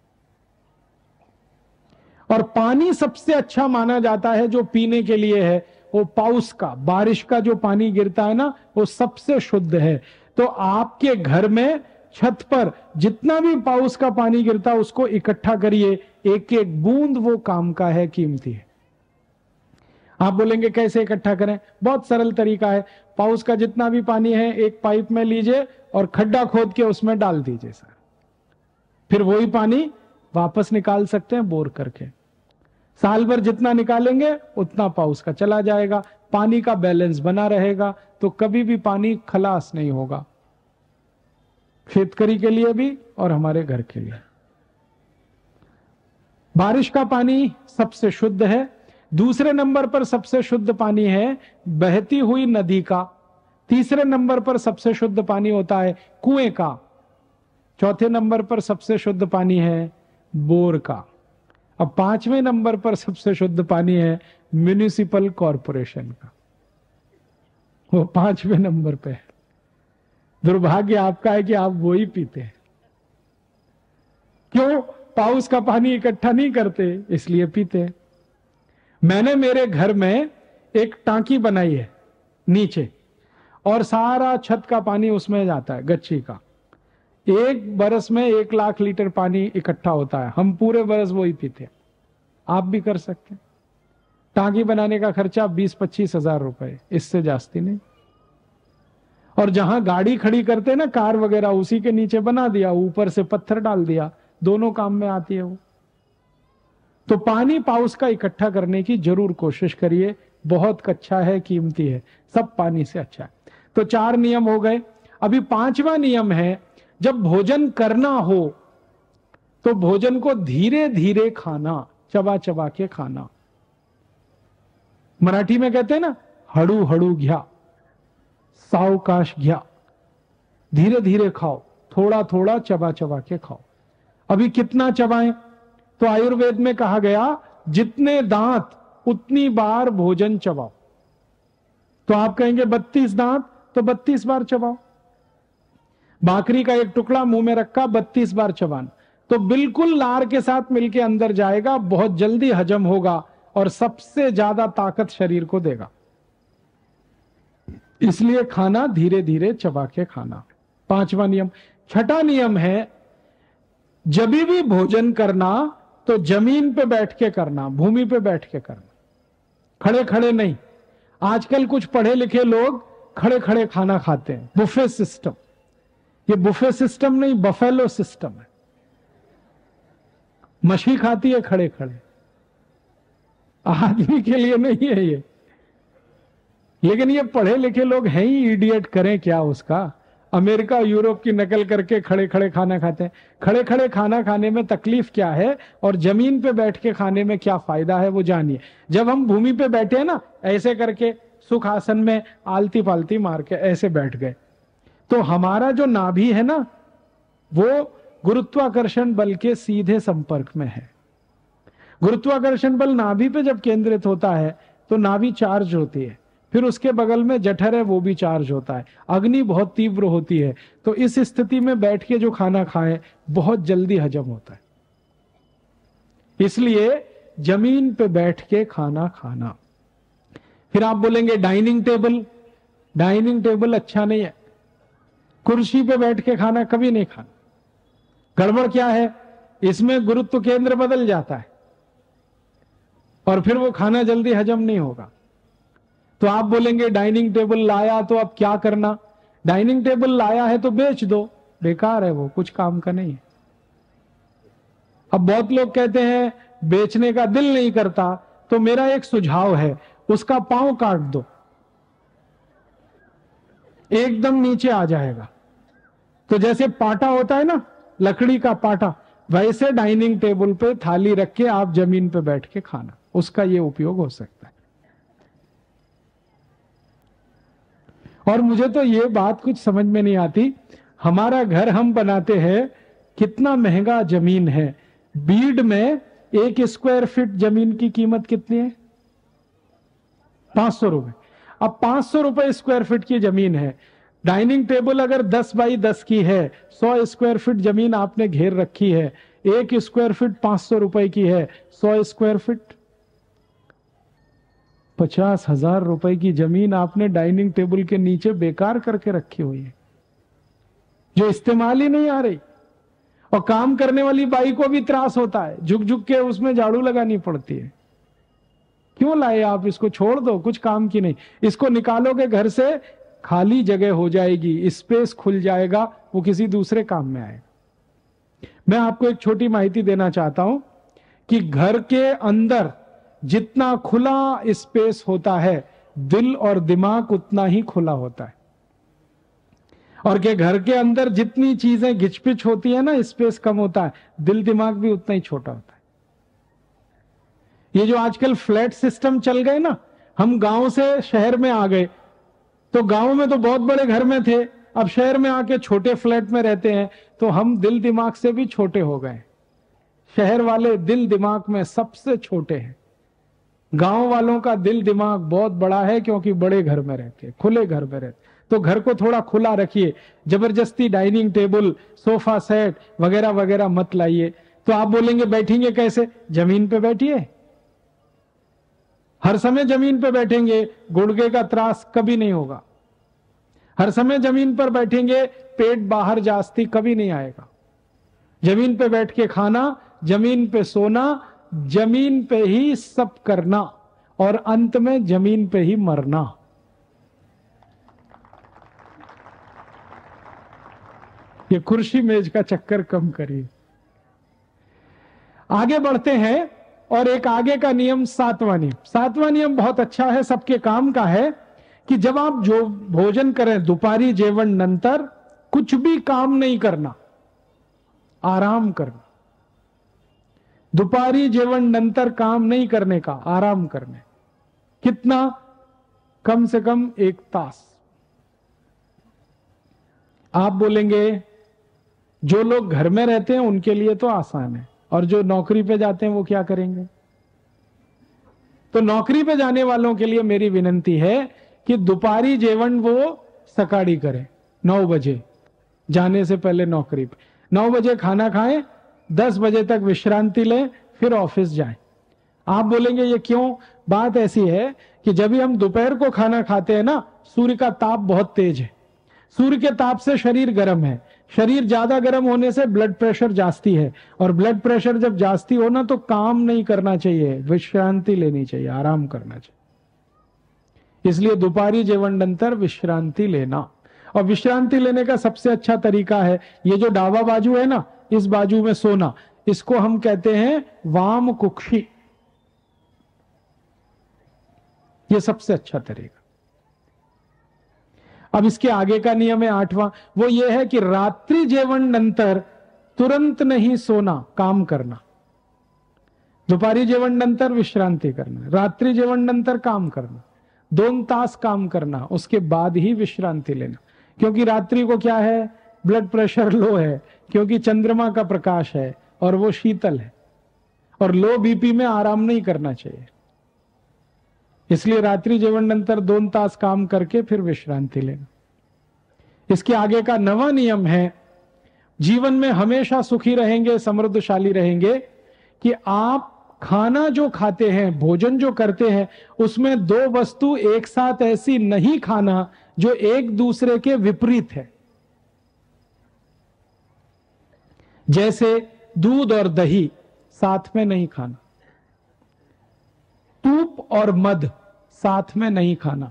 और पानी सबसे अच्छा माना जाता है जो पीने के लिए है, वो पाउस का, बारिश का जो पानी गिरता है ना, वो सबसे शुद्ध है। तो आपके घर में छत पर जितना भी पाउस का पानी गिरता है उसको इकट्ठा करिए, एक एक बूंद वो काम का है, कीमती है। आप बोलेंगे कैसे इकट्ठा करें? बहुत सरल तरीका है। पाउस का जितना भी पानी है एक पाइप में लीजिए और खड्डा खोद के उसमें डाल दीजिए सर। फिर वही पानी वापस निकाल सकते हैं बोर करके। साल भर जितना निकालेंगे उतना पाउस का चला जाएगा, पानी का बैलेंस बना रहेगा, तो कभी भी पानी खलास नहीं होगा, खेती के लिए भी और हमारे घर के लिए। बारिश का पानी सबसे शुद्ध है। दूसरे नंबर पर सबसे शुद्ध पानी है बहती हुई नदी का। तीसरे नंबर पर सबसे शुद्ध पानी होता है कुएं का। चौथे नंबर पर सबसे शुद्ध पानी है बोर का। अब पांचवें नंबर पर सबसे शुद्ध पानी है म्युनिसिपल कॉरपोरेशन का, वो पांचवें नंबर पे है। दुर्भाग्य आपका है कि आप वो ही पीते हैं। क्यों? पाउस का पानी इकट्ठा नहीं करते, इसलिए पीते हैं। मैंने मेरे घर में एक टांकी बनाई है नीचे, और सारा छत का पानी उसमें जाता है, गच्ची का। एक बरस में 1 लाख लीटर पानी इकट्ठा होता है, हम पूरे बरस वो ही पीते हैं। आप भी कर सकते हैं। टांकी बनाने का खर्चा 20-25 हजार रुपए, इससे जास्ती नहीं। और जहां गाड़ी खड़ी करते हैं ना, कार वगैरह, उसी के नीचे बना दिया, ऊपर से पत्थर डाल दिया, दोनों काम में आती है वो। तो पानी पाउस का इकट्ठा करने की जरूर कोशिश करिए, बहुत अच्छा है, कीमती है, सब पानी से अच्छा है। तो 4 नियम हो गए। अभी 5वां नियम है, जब भोजन करना हो तो भोजन को धीरे धीरे खाना, चबा चबा के खाना। मराठी में कहते हैं ना, हड़ू हड़ू घ्या, सावकाश घ्या, धीरे धीरे खाओ, थोड़ा थोड़ा चबा चबा के खाओ। अभी कितना चबाएं? तो आयुर्वेद में कहा गया जितने दांत उतनी बार भोजन चबाओ। तो आप कहेंगे 32 दांत, तो 32 बार चबाओ। भाकरी का एक टुकड़ा मुंह में रखा, 32 बार चबाना, तो बिल्कुल लार के साथ मिलके अंदर जाएगा, बहुत जल्दी हजम होगा और सबसे ज्यादा ताकत शरीर को देगा। इसलिए खाना धीरे धीरे चबा के खाना, 5वां नियम। 6ठा नियम है, जब भी भोजन करना तो जमीन पे बैठ के करना, भूमि पे बैठ के करना, खड़े खड़े नहीं। आजकल कुछ पढ़े लिखे लोग खड़े खड़े खाना खाते हैं, बुफे सिस्टम। ये बुफे सिस्टम नहीं, बफेलो सिस्टम है। मछली खाती है खड़े खड़े, आदमी के लिए नहीं है ये। लेकिन ये पढ़े लिखे लोग हैं ही इडियट, करें क्या उसका। अमेरिका यूरोप की नकल करके खड़े खड़े खाना खाते हैं। खड़े खड़े खाना खाने में तकलीफ क्या है और जमीन पे बैठ के खाने में क्या फायदा है, वो जानिए। जब हम भूमि पे बैठे हैं ना, ऐसे करके सुख आसन में आलती पालती मार के ऐसे बैठ गए, तो हमारा जो नाभि है ना, वो गुरुत्वाकर्षण बल के सीधे संपर्क में है। गुरुत्वाकर्षण बल नाभि पे जब केंद्रित होता है तो नाभि चार्ज होती है, फिर उसके बगल में जठर है, वो भी चार्ज होता है, अग्नि बहुत तीव्र होती है। तो इस स्थिति में बैठ के जो खाना खाए बहुत जल्दी हजम होता है। इसलिए जमीन पे बैठ के खाना खाना। फिर आप बोलेंगे डाइनिंग टेबल, डाइनिंग टेबल अच्छा नहीं है, कुर्सी पे बैठ के खाना कभी नहीं खाना। गड़बड़ क्या है, इसमें गुरुत्व केंद्र बदल जाता है और फिर वो खाना जल्दी हजम नहीं होगा। तो आप बोलेंगे डाइनिंग टेबल लाया तो अब क्या करना, डाइनिंग टेबल लाया है तो बेच दो, बेकार है वो, कुछ काम का नहीं है। अब बहुत लोग कहते हैं बेचने का दिल नहीं करता, तो मेरा एक सुझाव है, उसका पांव काट दो, एकदम नीचे आ जाएगा। तो जैसे पाटा होता है ना, लकड़ी का पाटा, वैसे डाइनिंग टेबल पे थाली रख के आप जमीन पे बैठ के खाना, उसका ये उपयोग हो सकता है। और मुझे तो ये बात कुछ समझ में नहीं आती, हमारा घर हम बनाते हैं, कितना महंगा जमीन है। बीड में 1 स्क्वायर फीट जमीन की कीमत कितनी है? 500 रुपए। अब 500 रुपए स्क्वायर फीट की जमीन है, डाइनिंग टेबल अगर 10 बाई 10 की है, 100 स्क्वायर फीट जमीन आपने घेर रखी है, 1 स्क्वायर फीट 500 रुपए की है, 100 स्क्वायर फीट 50,000 रुपए की जमीन आपने डाइनिंग टेबल के नीचे बेकार करके रखी हुई है, जो इस्तेमाल ही नहीं आ रही। और काम करने वाली बाई को भी त्रास होता है, झुक झुक के उसमें झाड़ू लगानी पड़ती है। क्यों लाए आप इसको, छोड़ दो, कुछ काम की नहीं। इसको निकालोगे घर से, खाली जगह हो जाएगी, स्पेस खुल जाएगा, वो किसी दूसरे काम में आएगा। मैं आपको एक छोटी माहिती देना चाहता हूं कि घर के अंदर जितना खुला स्पेस होता है, दिल और दिमाग उतना ही खुला होता है। और के घर के अंदर जितनी चीजें घिचपिच होती है ना, स्पेस कम होता है, दिल दिमाग भी उतना ही छोटा होता है। ये जो आजकल फ्लैट सिस्टम चल गए ना, हम गांव से शहर में आ गए, तो गांव में तो बहुत बड़े घर में थे, अब शहर में आके छोटे फ्लैट में रहते हैं, तो हम दिल दिमाग से भी छोटे हो गए। शहर वाले दिल दिमाग में सबसे छोटे हैं, गांव वालों का दिल दिमाग बहुत बड़ा है, क्योंकि बड़े घर में रहते हैं, खुले घर में रहते। तो घर को थोड़ा खुला रखिए, जबरदस्ती डाइनिंग टेबल, सोफा सेट वगैरह वगैरह मत लाइए। तो आप बोलेंगे बैठेंगे कैसे, जमीन पे बैठिए, हर समय जमीन पे बैठेंगे, गुड़गे का त्रास कभी नहीं होगा। हर समय जमीन पर बैठेंगे, पेट बाहर जास्ती कभी नहीं आएगा। जमीन पे बैठ के खाना, जमीन पे सोना, जमीन पे ही सब करना, और अंत में जमीन पे ही मरना। ये कुर्सी मेज का चक्कर कम करिए। आगे बढ़ते हैं, और एक आगे का नियम, 7वां नियम। 7वां नियम बहुत अच्छा है, सबके काम का है, कि जब आप जो भोजन करें, दुपारी जेवण नंतर कुछ भी काम नहीं करना, आराम करना। दुपारी जेवण नंतर काम नहीं करने का, आराम करने। कितना? कम से कम 1 तास। आप बोलेंगे जो लोग घर में रहते हैं उनके लिए तो आसान है, और जो नौकरी पे जाते हैं वो क्या करेंगे? तो नौकरी पे जाने वालों के लिए मेरी विनती है कि दोपहरी जेवण वो सकाड़ी करें, 9 बजे जाने से पहले नौकरी पे 9 बजे खाना खाएं, 10 बजे तक विश्रांति लें, फिर ऑफिस जाएं। आप बोलेंगे ये क्यों? बात ऐसी है कि जब भी हम दोपहर को खाना खाते हैं ना, सूर्य का ताप बहुत तेज है, सूर्य के ताप से शरीर गर्म है, शरीर ज्यादा गर्म होने से ब्लड प्रेशर जास्ती है, और ब्लड प्रेशर जब जास्ती हो ना तो काम नहीं करना चाहिए, विश्रांति लेनी चाहिए, आराम करना चाहिए। इसलिए दोपहरी जेवण नंतर विश्रांति लेना, और विश्रांति लेने का सबसे अच्छा तरीका है ये जो डावा बाजू है ना, इस बाजू में सोना, इसको हम कहते हैं वाम कुक्षी। ये सबसे अच्छा तरीका। अब इसके आगे का नियम है 8वां, वो ये है कि रात्रि जेवण नंतर तुरंत नहीं सोना, काम करना। दोपहरी जेवण नंतर विश्रांति करना, रात्रि जेवण नंतर काम करना, 2 तास काम करना, उसके बाद ही विश्रांति लेना। क्योंकि रात्रि को क्या है, ब्लड प्रेशर लो है, क्योंकि चंद्रमा का प्रकाश है और वो शीतल है, और लो बीपी में आराम नहीं करना चाहिए। इसलिए रात्रि जेवण नंतर 2 तास काम करके फिर विश्रांति लेना। इसके आगे का 9वां नियम है, जीवन में हमेशा सुखी रहेंगे, समृद्धशाली रहेंगे, कि आप खाना जो खाते हैं, भोजन जो करते हैं, उसमें दो वस्तु एक साथ ऐसी नहीं खाना जो एक दूसरे के विपरीत है। जैसे दूध और दही साथ में नहीं खाना, तूप और मध साथ में नहीं खाना,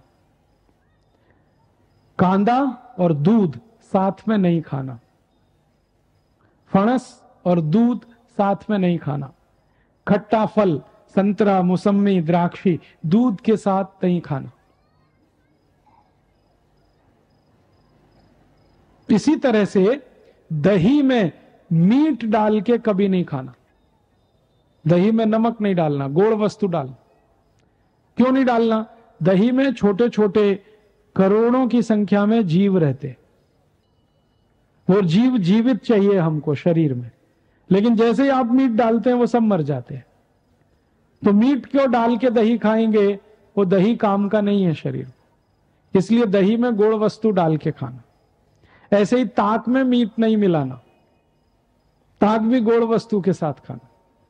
कांदा और दूध साथ में नहीं खाना, फणस और दूध साथ में नहीं खाना, खट्टा फल संतरा, मौसमी, द्राक्षी दूध के साथ नहीं खाना। इसी तरह से दही में मीट डाल के कभी नहीं खाना। दही में नमक नहीं डालना, गोड़ वस्तु डाल। क्यों नहीं डालना? दही में छोटे छोटे करोड़ों की संख्या में जीव रहते, वो जीव जीवित चाहिए हमको शरीर में, लेकिन जैसे ही आप मीट डालते हैं वो सब मर जाते हैं। तो मीट क्यों डाल के दही खाएंगे? वो दही काम का नहीं है शरीर, इसलिए दही में गोड़ वस्तु डाल के खाना। ऐसे ही ताक में मीट नहीं मिलाना, ताक भी गोड़ वस्तु के साथ खाना।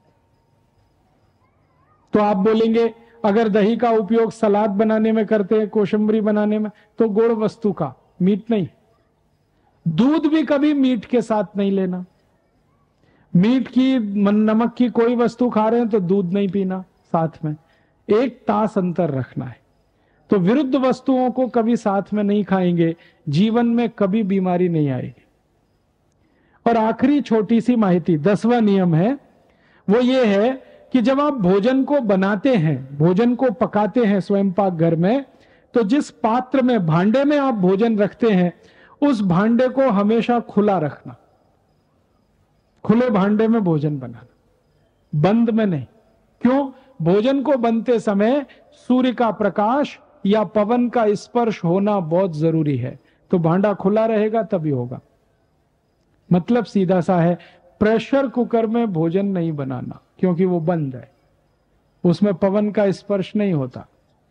तो आप बोलेंगे अगर दही का उपयोग सलाद बनाने में करते हैं, कोशिम्बरी बनाने में, तो गोड़ वस्तु का, मीट नहीं। दूध भी कभी मीट के साथ नहीं लेना। मीट की, नमक की कोई वस्तु खा रहे हैं तो दूध नहीं पीना साथ में, एक तास अंतर रखना है। तो विरुद्ध वस्तुओं को कभी साथ में नहीं खाएंगे, जीवन में कभी बीमारी नहीं आएगी। और आखिरी छोटी सी माहिती, 10वां नियम है, वो ये है कि जब आप भोजन को बनाते हैं, भोजन को पकाते हैं स्वयं पाक घर में, तो जिस पात्र में, भांडे में आप भोजन रखते हैं, उस भांडे को हमेशा खुला रखना। खुले भांडे में भोजन बनाना, बंद में नहीं। क्यों? भोजन को बनते समय सूर्य का प्रकाश या पवन का स्पर्श होना बहुत जरूरी है। तो भांडा खुला रहेगा तभी होगा। मतलब सीधा सा है, प्रेशर कुकर में भोजन नहीं बनाना, क्योंकि वो बंद है, उसमें पवन का स्पर्श नहीं होता।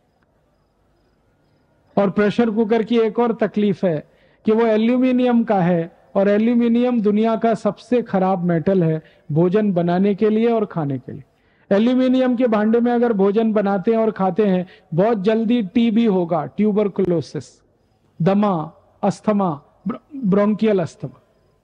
और प्रेशर कुकर की एक और तकलीफ है कि वो एल्यूमिनियम का है, और एल्यूमिनियम दुनिया का सबसे खराब मेटल है भोजन बनाने के लिए और खाने के लिए। एल्यूमिनियम के भांडे में अगर भोजन बनाते हैं और खाते हैं, बहुत जल्दी टीबी होगा, ट्यूबरकुलोसिस, दमा, अस्थमा, ब्रोंकियल अस्थमा।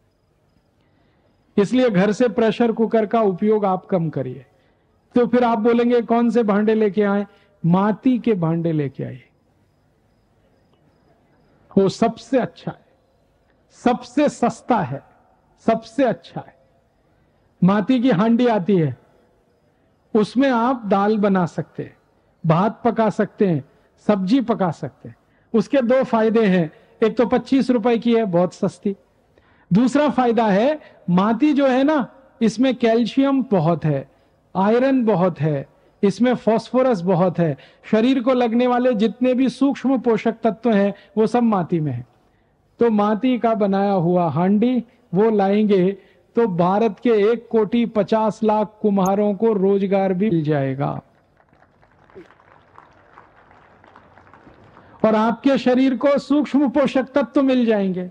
इसलिए घर से प्रेशर कुकर का उपयोग आप कम करिए। तो फिर आप बोलेंगे कौन से भांडे लेके आए? माटी के भांडे लेके आइए, वो सबसे अच्छा है, सबसे सस्ता है, सबसे अच्छा है। माटी की हांडी आती है, उसमें आप दाल बना सकते हैं, भात पका सकते हैं, सब्जी पका सकते हैं। उसके दो फायदे हैं, एक तो 25 रुपए की है, बहुत सस्ती। दूसरा फायदा है, माटी जो है ना, इसमें कैल्शियम बहुत है, आयरन बहुत है, इसमें फास्फोरस बहुत है। शरीर को लगने वाले जितने भी सूक्ष्म पोषक तत्व हैं वो सब माटी में है। तो माटी का बनाया हुआ हांडी वो लाएंगे तो भारत के 1,50,00,000 कुम्हारों को रोजगार भी मिल जाएगा, और आपके शरीर को सूक्ष्म पोषक तत्व मिल जाएंगे।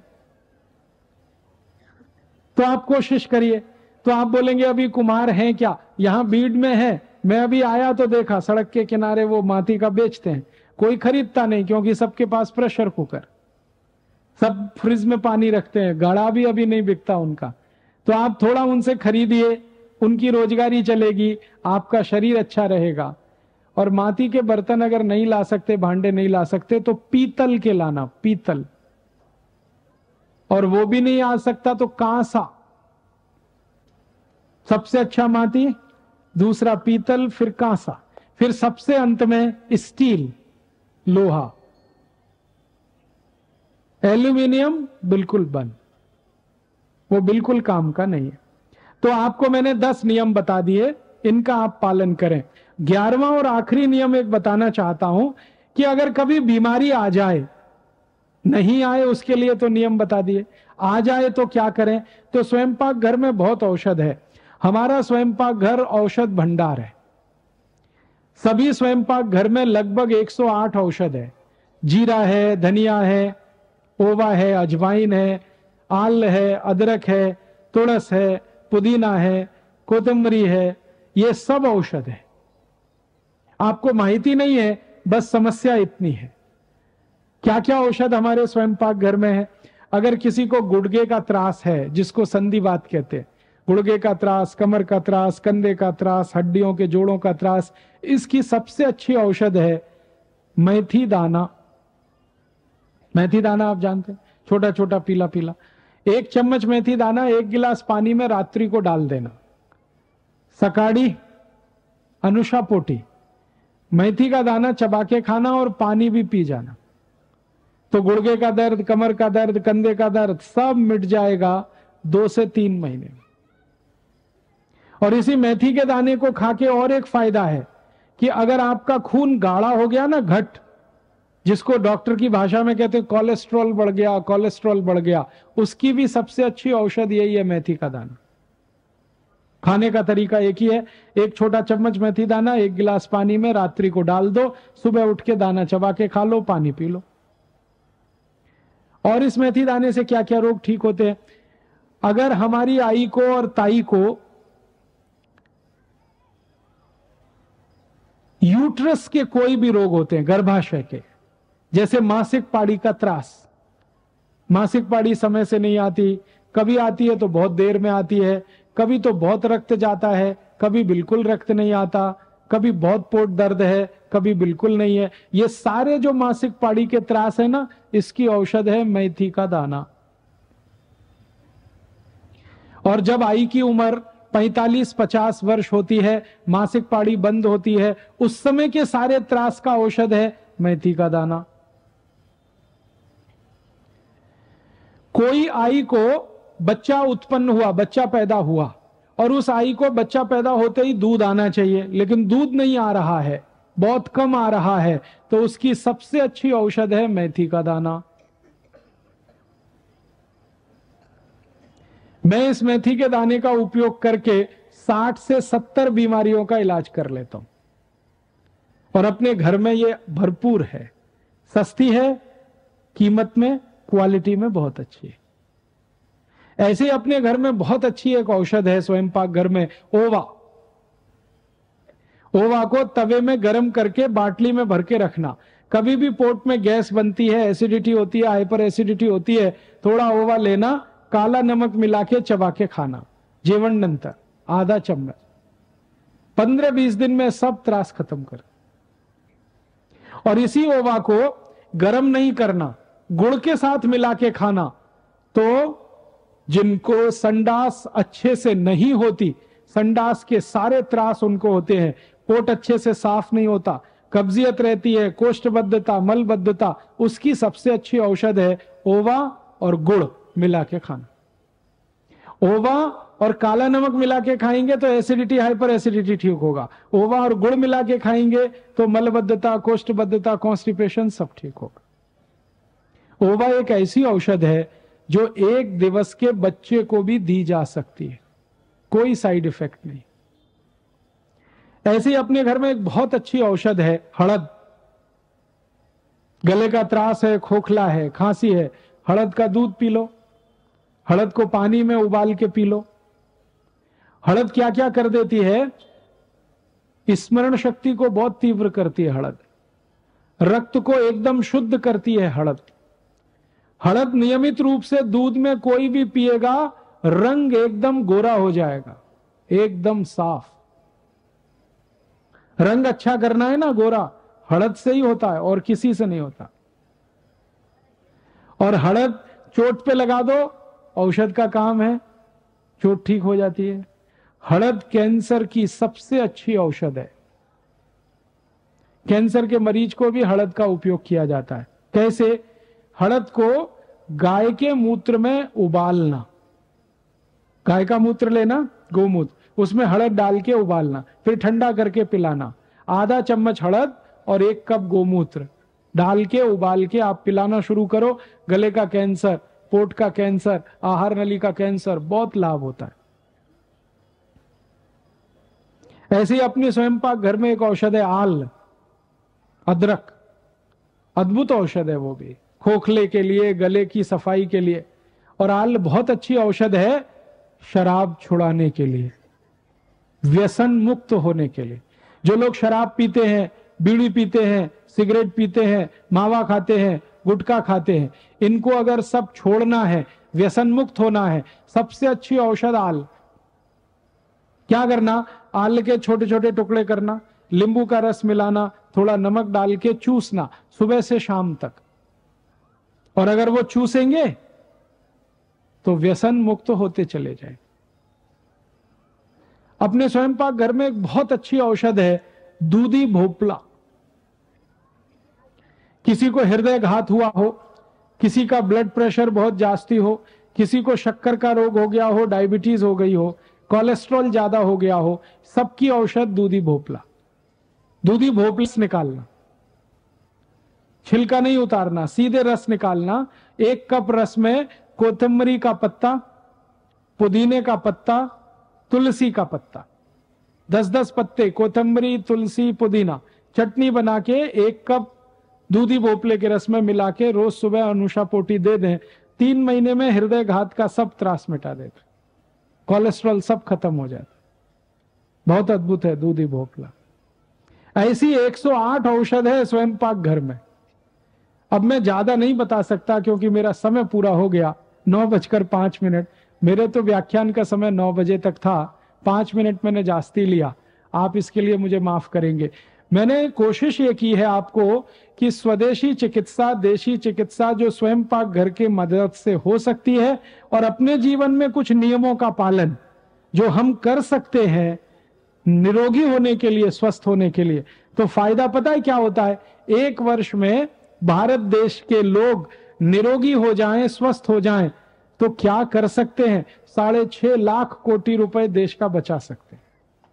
तो आप कोशिश करिए। तो आप बोलेंगे अभी कुम्हार हैं क्या? यहां बीड में है, मैं अभी आया तो देखा सड़क के किनारे वो माटी का बेचते हैं, कोई खरीदता नहीं, क्योंकि सबके पास प्रेशर कुकर, सब फ्रिज में पानी रखते हैं, गाड़ा भी अभी नहीं बिकता उनका। तो आप थोड़ा उनसे खरीदिए, उनकी रोजगारी चलेगी, आपका शरीर अच्छा रहेगा। और माटी के बर्तन अगर नहीं ला सकते, भांडे नहीं ला सकते, तो पीतल के लाना, पीतल। और वो भी नहीं आ सकता तो कांसा, सबसे अच्छा माटी, दूसरा पीतल, फिर कांसा, फिर सबसे अंत में स्टील, लोहा। एल्यूमिनियम बिल्कुल बंद, वो बिल्कुल काम का नहीं है। तो आपको मैंने 10 नियम बता दिए, इनका आप पालन करें। 11वां और आखिरी नियम एक बताना चाहता हूं कि अगर कभी बीमारी आ जाए, नहीं आए उसके लिए तो नियम बता दिए, आ जाए तो क्या करें? तो स्वयं पाक घर में बहुत औषध है। हमारा स्वयं पाक घर औषध भंडार है। सभी स्वयं पाक घर में लगभग 108 औषध है। जीरा है, धनिया है, ओवा है, अजवाइन है, आल है, अदरक है, तुलस है, पुदीना है, कोतंबरी है, ये सब औषध है। आपको माहिती नहीं है, बस समस्या इतनी है। क्या क्या औषध हमारे स्वयं पाक घर में है? अगर किसी को गुर्दे का त्रास है, जिसको संधिवात कहते हैं, गुर्दे का त्रास, कमर का त्रास, कंधे का त्रास, हड्डियों के जोड़ों का त्रास, इसकी सबसे अच्छी औषध है मेथी दाना। मेथी दाना आप जानते हैं, छोटा छोटा पीला पीला। 1 चम्मच मेथी दाना 1 गिलास पानी में रात्रि को डाल देना। सकाड़ी अनुषा पोटी मेथी का दाना चबा के खाना और पानी भी पी जाना, तो गुर्दे का दर्द, कमर का दर्द, कंधे का दर्द सब मिट जाएगा 2 से 3 महीने में। और इसी मेथी के दाने को खा के और एक फायदा है कि अगर आपका खून गाढ़ा हो गया ना, घट, जिसको डॉक्टर की भाषा में कहते हैं कोलेस्ट्रॉल बढ़ गया, कोलेस्ट्रॉल बढ़ गया, उसकी भी सबसे अच्छी औषध यही है मेथी का दाना। खाने का तरीका एक ही है, 1 छोटा चम्मच मेथी दाना 1 गिलास पानी में रात्रि को डाल दो, सुबह उठ के दाना चबा के खा लो, पानी पी लो। और इस मेथी दाने से क्या क्या रोग ठीक होते हैं? अगर हमारी आई को और ताई को यूट्रस के कोई भी रोग होते हैं, गर्भाशय के, जैसे मासिक पाड़ी का त्रास, मासिक पाड़ी समय से नहीं आती, कभी आती है तो बहुत देर में आती है, कभी तो बहुत रक्त जाता है, कभी बिल्कुल रक्त नहीं आता, कभी बहुत पोट दर्द है, कभी बिल्कुल नहीं है, ये सारे जो मासिक पाड़ी के त्रास है ना, इसकी औषध है मेथी का दाना। और जब आई की उम्र 45-50 वर्ष होती है, मासिक पाड़ी बंद होती है, उस समय के सारे त्रास का औषध है मेथी का दाना। कोई आई को बच्चा उत्पन्न हुआ, बच्चा पैदा हुआ, और उस आई को बच्चा पैदा होते ही दूध आना चाहिए, लेकिन दूध नहीं आ रहा है, बहुत कम आ रहा है, तो उसकी सबसे अच्छी औषध है मेथी का दाना। मैं इस मेथी के दाने का उपयोग करके 60 से 70 बीमारियों का इलाज कर लेता हूं, और अपने घर में ये भरपूर है, सस्ती है, कीमत में, क्वालिटी में बहुत अच्छी है। ऐसे ही अपने घर में बहुत अच्छी एक औषध है स्वयं पाक घर में, ओवा। ओवा को तवे में गर्म करके बाटली में भर के रखना। कभी भी पोट में गैस बनती है, एसिडिटी होती है, हाइपर एसिडिटी होती है, थोड़ा ओवा लेना, काला नमक मिला के चबा के खाना, जेवण नंतर आधा चम्मच, 15-20 दिन में सब त्रास खत्म कर। और इसी ओवा को गर्म नहीं करना, गुड़ के साथ मिला के खाना। तो जिनको संडास अच्छे से नहीं होती, संडास के सारे त्रास उनको होते हैं, पोट अच्छे से साफ नहीं होता, कब्जियत रहती है, कोष्ठबद्धता, मलबद्धता, उसकी सबसे अच्छी औषध है ओवा और गुड़ मिला के खाना। ओवा और काला नमक मिला के खाएंगे तो एसिडिटी, हाइपर एसिडिटी ठीक होगा। ओवा और गुड़ मिला के खाएंगे तो मलबद्धता, कोष्ठबद्धता, कॉन्स्टिपेशन सब ठीक होगा। ओवा एक ऐसी औषध है जो 1 दिवस के बच्चे को भी दी जा सकती है, कोई साइड इफेक्ट नहीं। ऐसे ही अपने घर में एक बहुत अच्छी औषध है हळद। गले का त्रास है, खोखला है, खांसी है, हळद का दूध पी लो, हळद को पानी में उबाल के पी लो। हळद क्या क्या कर देती है? स्मरण शक्ति को बहुत तीव्र करती है हळद, रक्त को एकदम शुद्ध करती है हळद। हळद नियमित रूप से दूध में कोई भी पिएगा, रंग एकदम गोरा हो जाएगा, एकदम साफ। रंग अच्छा करना है ना, गोरा हळद से ही होता है और किसी से नहीं होता। और हळद चोट पे लगा दो, औषध का काम है, चोट ठीक हो जाती है। हळद कैंसर की सबसे अच्छी औषध है। कैंसर के मरीज को भी हळद का उपयोग किया जाता है। कैसे? हळद को गाय के मूत्र में उबालना, गाय का मूत्र लेना, गोमूत्र, उसमें हळद डाल के उबालना, फिर ठंडा करके पिलाना। आधा चम्मच हळद और 1 कप गोमूत्र डाल के उबाल के आप पिलाना शुरू करो। गले का कैंसर, पोट का कैंसर, आहार नली का कैंसर, बहुत लाभ होता है। ऐसे ही अपने स्वयं पाक घर में एक औषध है आल, अदरक, अद्भुत औषध है वो भी, खोखले के लिए, गले की सफाई के लिए। और आल बहुत अच्छी औषध है शराब छुड़ाने के लिए। व्यसन मुक्त होने के लिए। जो लोग शराब पीते हैं, बीड़ी पीते हैं, सिगरेट पीते हैं, मावा खाते हैं, गुटखा खाते हैं, इनको अगर सब छोड़ना है, व्यसन मुक्त होना है, सबसे अच्छी औषध आल। क्या करना? आल के छोटे छोटे टुकड़े करना, नींबू का रस मिलाना, थोड़ा नमक डाल के चूसना सुबह से शाम तक। और अगर वो चूसेंगे तो व्यसन मुक्त होते चले जाए। अपने स्वयं पाक घर में एक बहुत अच्छी औषध है, दूधी भोपला। किसी को हृदय घात हुआ हो, किसी का ब्लड प्रेशर बहुत जास्ती हो, किसी को शक्कर का रोग हो गया हो, डायबिटीज हो गई हो, कोलेस्ट्रॉल ज्यादा हो गया हो, सबकी औषध दूधी भोपला। दूधी भोपला निकालना, छिलका नहीं उतारना, सीधे रस निकालना। 1 कप रस में कोथिंबरी का पत्ता, पुदीने का पत्ता, तुलसी का पत्ता, 10-10 पत्ते, कोथिंबरी, तुलसी, पुदीना, चटनी बना के 1 कप दूधी भोपले के रस में मिला के रोज सुबह अनुषा पोटी दे दें। 3 महीने में हृदय घात का सब त्रास मिटा देता, कोलेस्ट्रॉल सब खत्म हो जाता। बहुत अद्भुत है दूधी भोपला। ऐसी 108 औषध है स्वयं पाक घर में। अब मैं ज्यादा नहीं बता सकता क्योंकि मेरा समय पूरा हो गया, 9:05। मेरे तो व्याख्यान का समय 9 बजे तक था, 5 मिनट मैंने जास्ती लिया, आप इसके लिए मुझे माफ करेंगे। मैंने कोशिश ये की है आपको कि स्वदेशी चिकित्सा, देशी चिकित्सा जो स्वयं पाक घर के मदद से हो सकती है, और अपने जीवन में कुछ नियमों का पालन जो हम कर सकते हैं निरोगी होने के लिए, स्वस्थ होने के लिए, तो फायदा पता है क्या होता है? 1 वर्ष में भारत देश के लोग निरोगी हो जाएं, स्वस्थ हो जाएं, तो क्या कर सकते हैं? 6.5 लाख कोटि रुपए देश का बचा सकते हैं।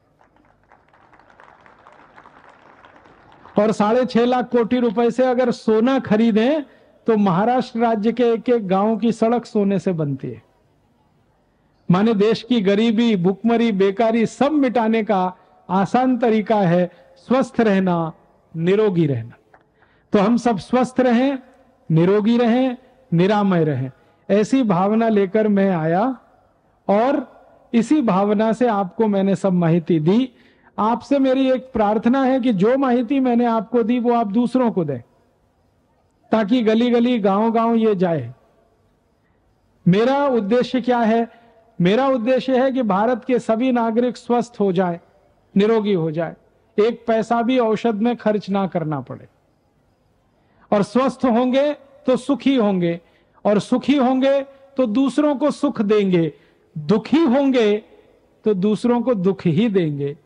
और 6.5 लाख कोटि रुपए से अगर सोना खरीदें तो महाराष्ट्र राज्य के एक गांव की सड़क सोने से बनती है। माने देश की गरीबी, भुखमरी, बेकारी सब मिटाने का आसान तरीका है स्वस्थ रहना, निरोगी रहना। तो हम सब स्वस्थ रहें, निरोगी रहें, निरामय रहें, ऐसी भावना लेकर मैं आया और इसी भावना से आपको मैंने सब माहिती दी। आपसे मेरी एक प्रार्थना है कि जो माहिती मैंने आपको दी वो आप दूसरों को दें, ताकि गली गली, गांव गांव ये जाए। मेरा उद्देश्य क्या है? मेरा उद्देश्य है कि भारत के सभी नागरिक स्वस्थ हो जाए, निरोगी हो जाए, 1 पैसा भी औषध में खर्च ना करना पड़े। और स्वस्थ होंगे तो सुखी होंगे, और सुखी होंगे तो दूसरों को सुख देंगे, दुखी होंगे तो दूसरों को दुख ही देंगे।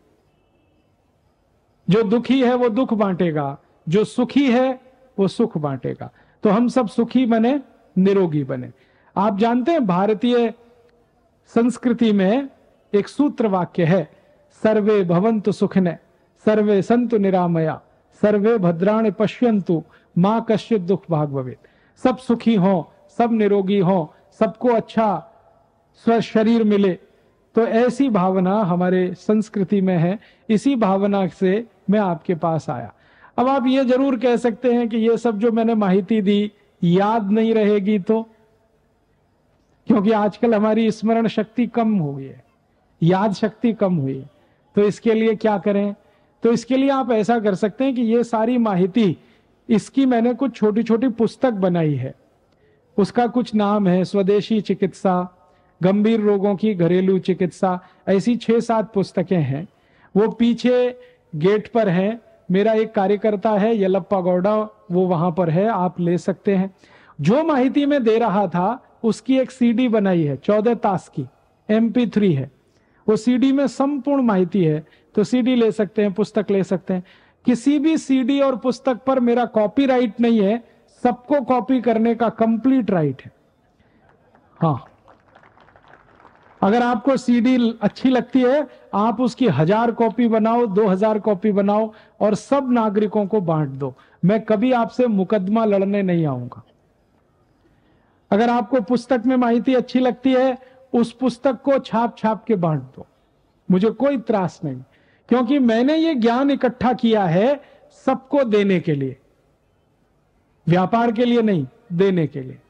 जो दुखी है वो दुख बांटेगा, जो सुखी है वो सुख बांटेगा। तो हम सब सुखी बने, निरोगी बने। आप जानते हैं भारतीय संस्कृति में एक सूत्र वाक्य है, सर्वे भवन्तु सुखिनः, सर्वे सन्तु निरामया, सर्वे भद्राणि पश्यन्तु, मां कश्चित् दुख भाग भवेत्। सब सुखी हों, सब निरोगी हों, सबको अच्छा स्वस्थ शरीर मिले। तो ऐसी भावना हमारे संस्कृति में है, इसी भावना से मैं आपके पास आया। अब आप ये जरूर कह सकते हैं कि ये सब जो मैंने माहिती दी याद नहीं रहेगी, तो क्योंकि आजकल हमारी स्मरण शक्ति कम हो गई है, याद शक्ति कम हुई है, तो इसके लिए क्या करें? तो इसके लिए आप ऐसा कर सकते हैं कि ये सारी माहिती, इसकी मैंने कुछ छोटी छोटी पुस्तक बनाई है। उसका कुछ नाम है स्वदेशी चिकित्सा, गंभीर रोगों की घरेलू चिकित्सा, ऐसी 6-7 पुस्तकें हैं। वो पीछे गेट पर है। मेरा एक कार्यकर्ता है यलप्पा गौड़ा, वो वहां पर है, आप ले सकते हैं। जो माहिती मैं दे रहा था उसकी एक सीडी बनाई है, 14 तास की, MP3 है। वो सीडी में संपूर्ण माहिती है, तो सीडी ले सकते हैं, पुस्तक ले सकते हैं। किसी भी सीडी और पुस्तक पर मेरा कॉपीराइट नहीं है, सबको कॉपी करने का कंप्लीट राइट है। हाँ, अगर आपको सीडी अच्छी लगती है, आप उसकी 1000 कॉपी बनाओ, 2000 कॉपी बनाओ और सब नागरिकों को बांट दो। मैं कभी आपसे मुकदमा लड़ने नहीं आऊंगा। अगर आपको पुस्तक में माहिती अच्छी लगती है, उस पुस्तक को छाप छाप के बांट दो, मुझे कोई त्रास नहीं, क्योंकि मैंने ये ज्ञान इकट्ठा किया है सबको देने के लिए, व्यापार के लिए नहीं, देने के लिए।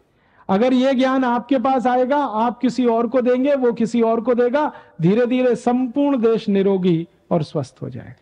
अगर ये ज्ञान आपके पास आएगा, आप किसी और को देंगे, वो किसी और को देगा, धीरे धीरे संपूर्ण देश निरोगी और स्वस्थ हो जाएगा।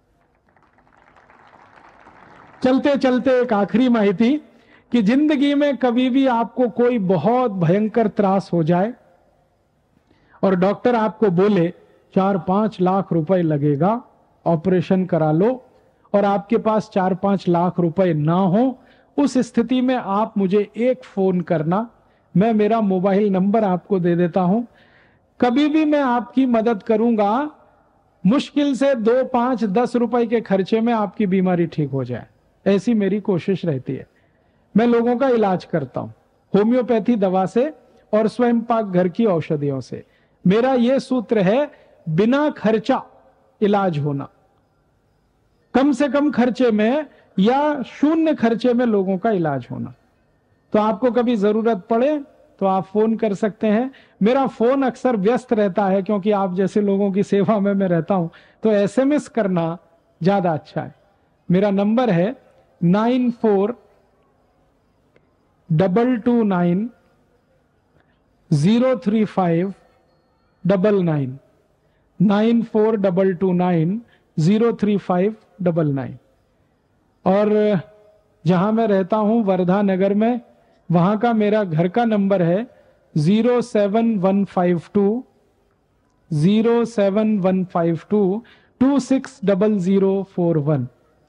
चलते चलते एक आखिरी माहिती कि जिंदगी में कभी भी आपको कोई बहुत भयंकर त्रास हो जाए और डॉक्टर आपको बोले 4-5 लाख रुपए लगेगा, ऑपरेशन करा लो, और आपके पास 4-5 लाख रुपए ना हो, उस स्थिति में आप मुझे एक फोन करना, मैं मेरा मोबाइल नंबर आपको दे देता हूं। कभी भी मैं आपकी मदद करूंगा। मुश्किल से 2, 5, 10 रुपए के खर्चे में आपकी बीमारी ठीक हो जाए, ऐसी मेरी कोशिश रहती है। मैं लोगों का इलाज करता हूं होम्योपैथी दवा से और स्वयं पाक घर की औषधियों से। मेरा यह सूत्र है, बिना खर्चा इलाज होना, कम से कम खर्चे में या शून्य खर्चे में लोगों का इलाज होना। तो आपको कभी जरूरत पड़े तो आप फोन कर सकते हैं। मेरा फोन अक्सर व्यस्त रहता है क्योंकि आप जैसे लोगों की सेवा में मैं रहता हूं, तो एसएमएस करना ज्यादा अच्छा है। मेरा नंबर है 9422903599 9422903599। और जहां मैं रहता हूं वर्धा नगर में, वहां का मेरा घर का नंबर है 07152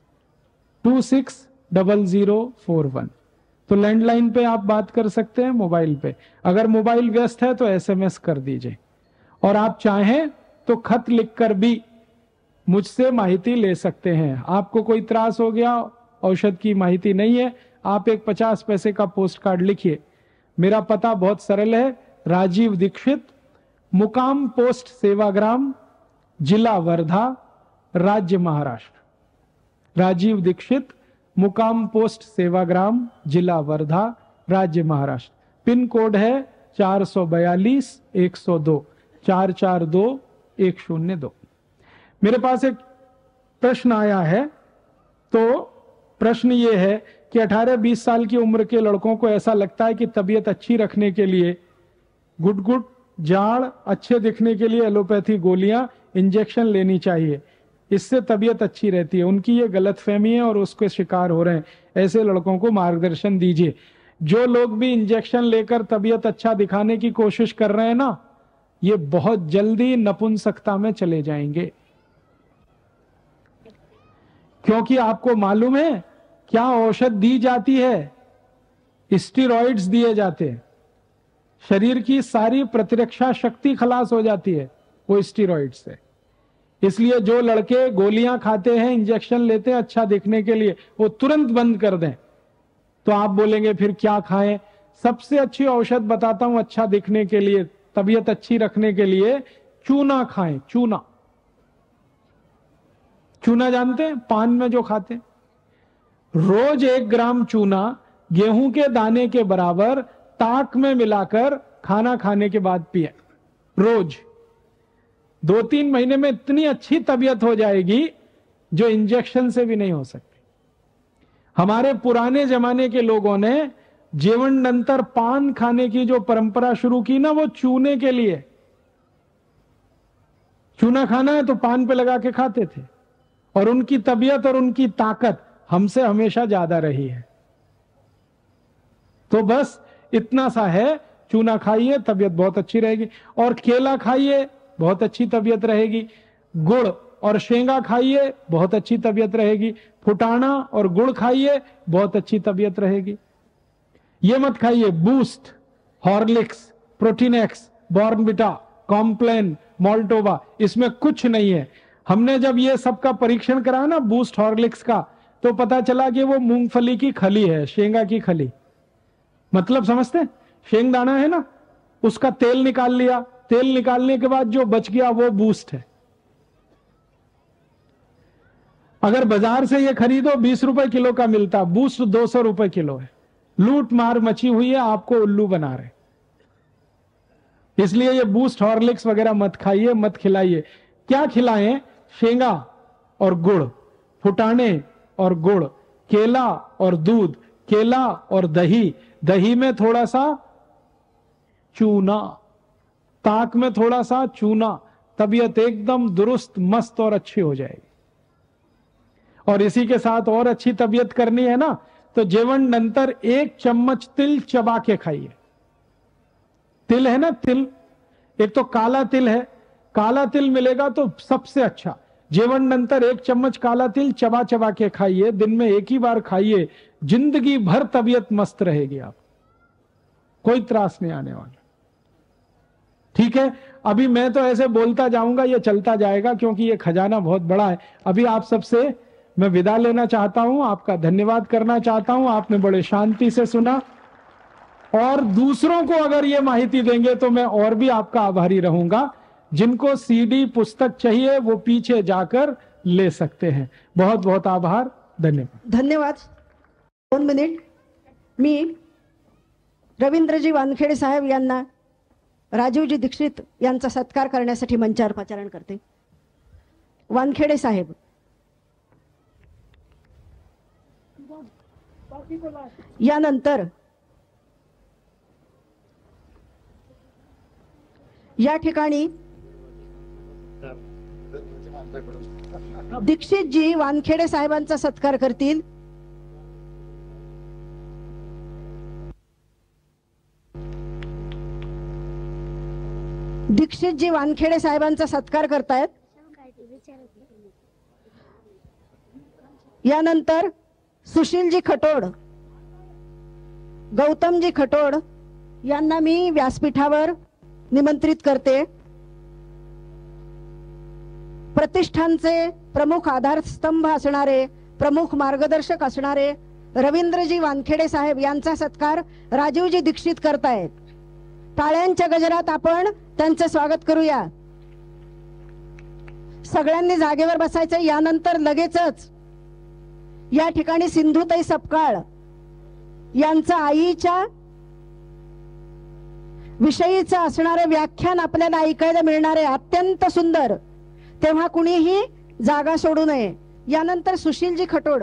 260041। तो लैंडलाइन पे आप बात कर सकते हैं, मोबाइल पे। अगर मोबाइल व्यस्त है तो एसएमएस कर दीजिए, और आप चाहें तो खत लिखकर भी मुझसे माहिती ले सकते हैं। आपको कोई त्रास हो गया, औषध की माहिती नहीं है, आप एक 50 पैसे का पोस्ट कार्ड लिखिए। मेरा पता बहुत सरल है, राजीव दीक्षित, मुकाम पोस्ट सेवाग्राम, जिला वर्धा, राज्य महाराष्ट्र। राजीव दीक्षित, मुकाम पोस्ट सेवाग्राम, जिला वर्धा, राज्य महाराष्ट्र। पिन कोड है 442-102 442-102। मेरे पास एक प्रश्न आया है, तो प्रश्न ये है कि 18-20 साल की उम्र के लड़कों को ऐसा लगता है कि तबीयत अच्छी रखने के लिए गुट-गुट, जाड़, अच्छे दिखने के लिए एलोपैथी गोलियां, इंजेक्शन लेनी चाहिए, इससे तबीयत अच्छी रहती है। उनकी ये गलतफहमी है और उसके शिकार हो रहे हैं। ऐसे लड़कों को मार्गदर्शन दीजिए। जो लोग भी इंजेक्शन लेकर तबीयत अच्छा दिखाने की कोशिश कर रहे हैं ना, ये बहुत जल्दी नपुंसकता में चले जाएंगे। क्योंकि आपको मालूम है क्या औषध दी जाती है? स्टीरॉइड्स दिए जाते हैं। शरीर की सारी प्रतिरक्षा शक्ति खलास हो जाती है वो स्टीरॉइड से। इसलिए जो लड़के गोलियां खाते हैं, इंजेक्शन लेते हैं अच्छा दिखने के लिए, वो तुरंत बंद कर दें। तो आप बोलेंगे फिर क्या खाएं? सबसे अच्छी औषध बताता हूं अच्छा दिखने के लिए, तबीयत अच्छी रखने के लिए, चूना खाएं। चूना, चूना जानते हैं? पान में जो खाते हैं। रोज 1 ग्राम चूना गेहूं के दाने के बराबर ताक में मिलाकर खाना खाने के बाद पिए रोज। 2-3 महीने में इतनी अच्छी तबीयत हो जाएगी जो इंजेक्शन से भी नहीं हो सकती। हमारे पुराने जमाने के लोगों ने जीवनांतर पान खाने की जो परंपरा शुरू की ना, वो चूने के लिए। चूना खाना है तो पान पे लगा के खाते थे, और उनकी तबीयत और उनकी ताकत हमसे हमेशा ज्यादा रही है। तो बस इतना सा है, चूना खाइए, तबीयत बहुत अच्छी रहेगी। और केला खाइए, बहुत अच्छी तबीयत रहेगी। गुड़ और शेंगा खाइए, बहुत अच्छी तबीयत रहेगी। फुटाना और गुड़ खाइए, बहुत अच्छी तबीयत रहेगी। ये मत खाइए Boost, Horlicks, Protinex, Bournvita, Complan, Maltova, इसमें कुछ नहीं है। हमने जब ये सबका परीक्षण करा ना बूस्ट हॉर्लिक्स का, तो पता चला कि वो मूंगफली की खली है, शेंगा की खली। मतलब समझते? शेंगदाना है ना, उसका तेल निकाल लिया, तेल निकालने के बाद जो बच गया वो बूस्ट है। अगर बाजार से ये खरीदो 20 रुपए किलो का मिलता, बूस्ट 200 रुपए किलो है। लूट मार मची हुई है, आपको उल्लू बना रहे। इसलिए ये बूस्ट हॉर्लिक्स वगैरह मत खाइए, मत खिलाइए। क्या खिलाएं? शेंगा और गुड़, फुटाने और गुड़, केला और दूध, केला और दही, दही में थोड़ा सा चूना, ताक में थोड़ा सा चूना, तबीयत एकदम दुरुस्त मस्त और अच्छी हो जाएगी। और इसी के साथ और अच्छी तबीयत करनी है ना, तो जेवण नंतर 1 चम्मच तिल चबा के खाइए। तिल है ना, तिल, एक तो काला तिल है, काला तिल मिलेगा तो सबसे अच्छा। जेवण नंतर 1 चम्मच काला तिल चबा चबा के खाइए, दिन में 1 ही बार खाइए, जिंदगी भर तबीयत मस्त रहेगी, आप कोई त्रास नहीं आने वाला। ठीक है, अभी मैं तो ऐसे बोलता जाऊंगा, ये चलता जाएगा क्योंकि ये खजाना बहुत बड़ा है। अभी आप सबसे मैं विदा लेना चाहता हूं, आपका धन्यवाद करना चाहता हूं, आपने बड़े शांति से सुना, और दूसरों को अगर ये माहिती देंगे तो मैं और भी आपका आभारी रहूंगा। जिनको सीडी पुस्तक चाहिए वो पीछे जाकर ले सकते हैं। बहुत बहुत आभार, धन्यवाद।
धन्यवाद। 2 मिनिट मी रवींद्रजी वानखेडे साहेब यांना राजीवजी दीक्षित यांचा सत्कार करण्यासाठी मंचावर पाचारण करते। वानखेडे साहेब, यानंतर या ठिकाणी दीक्षितजी वानखेडे साहेबांचा सत्कार करतील। दीक्षितजी वानखेडे साहेबांचा सत्कार करतायत। यानंतर सुशीलजी खटोड, गौतमजी खटोड यांना मी व्यासपीठावर निमंत्रित करते। प्रतिष्ठानचे प्रमुख आधारस्तंभ असणारे, प्रमुख मार्गदर्शक असणारे रवींद्रजी वानखेडे साहेब यांचा सत्कार राजीवजी दीक्षित करतायत। टाळ्यांच्या गजरात आपण त्यांचे स्वागत करूया। सगळ्यांनी जागेवर बसायचं। यानंतर लगेचच या ठिकाणी सिंधुताई सपकाळ यांचं आईच्या विषयीचं असणारे व्याख्यान आपल्याला ऐकायला मिळणार आहे, अत्यंत सुंदर। तेव्हा कुणीही जागा सोडू नये। यानंतर सुशीलजी खटोड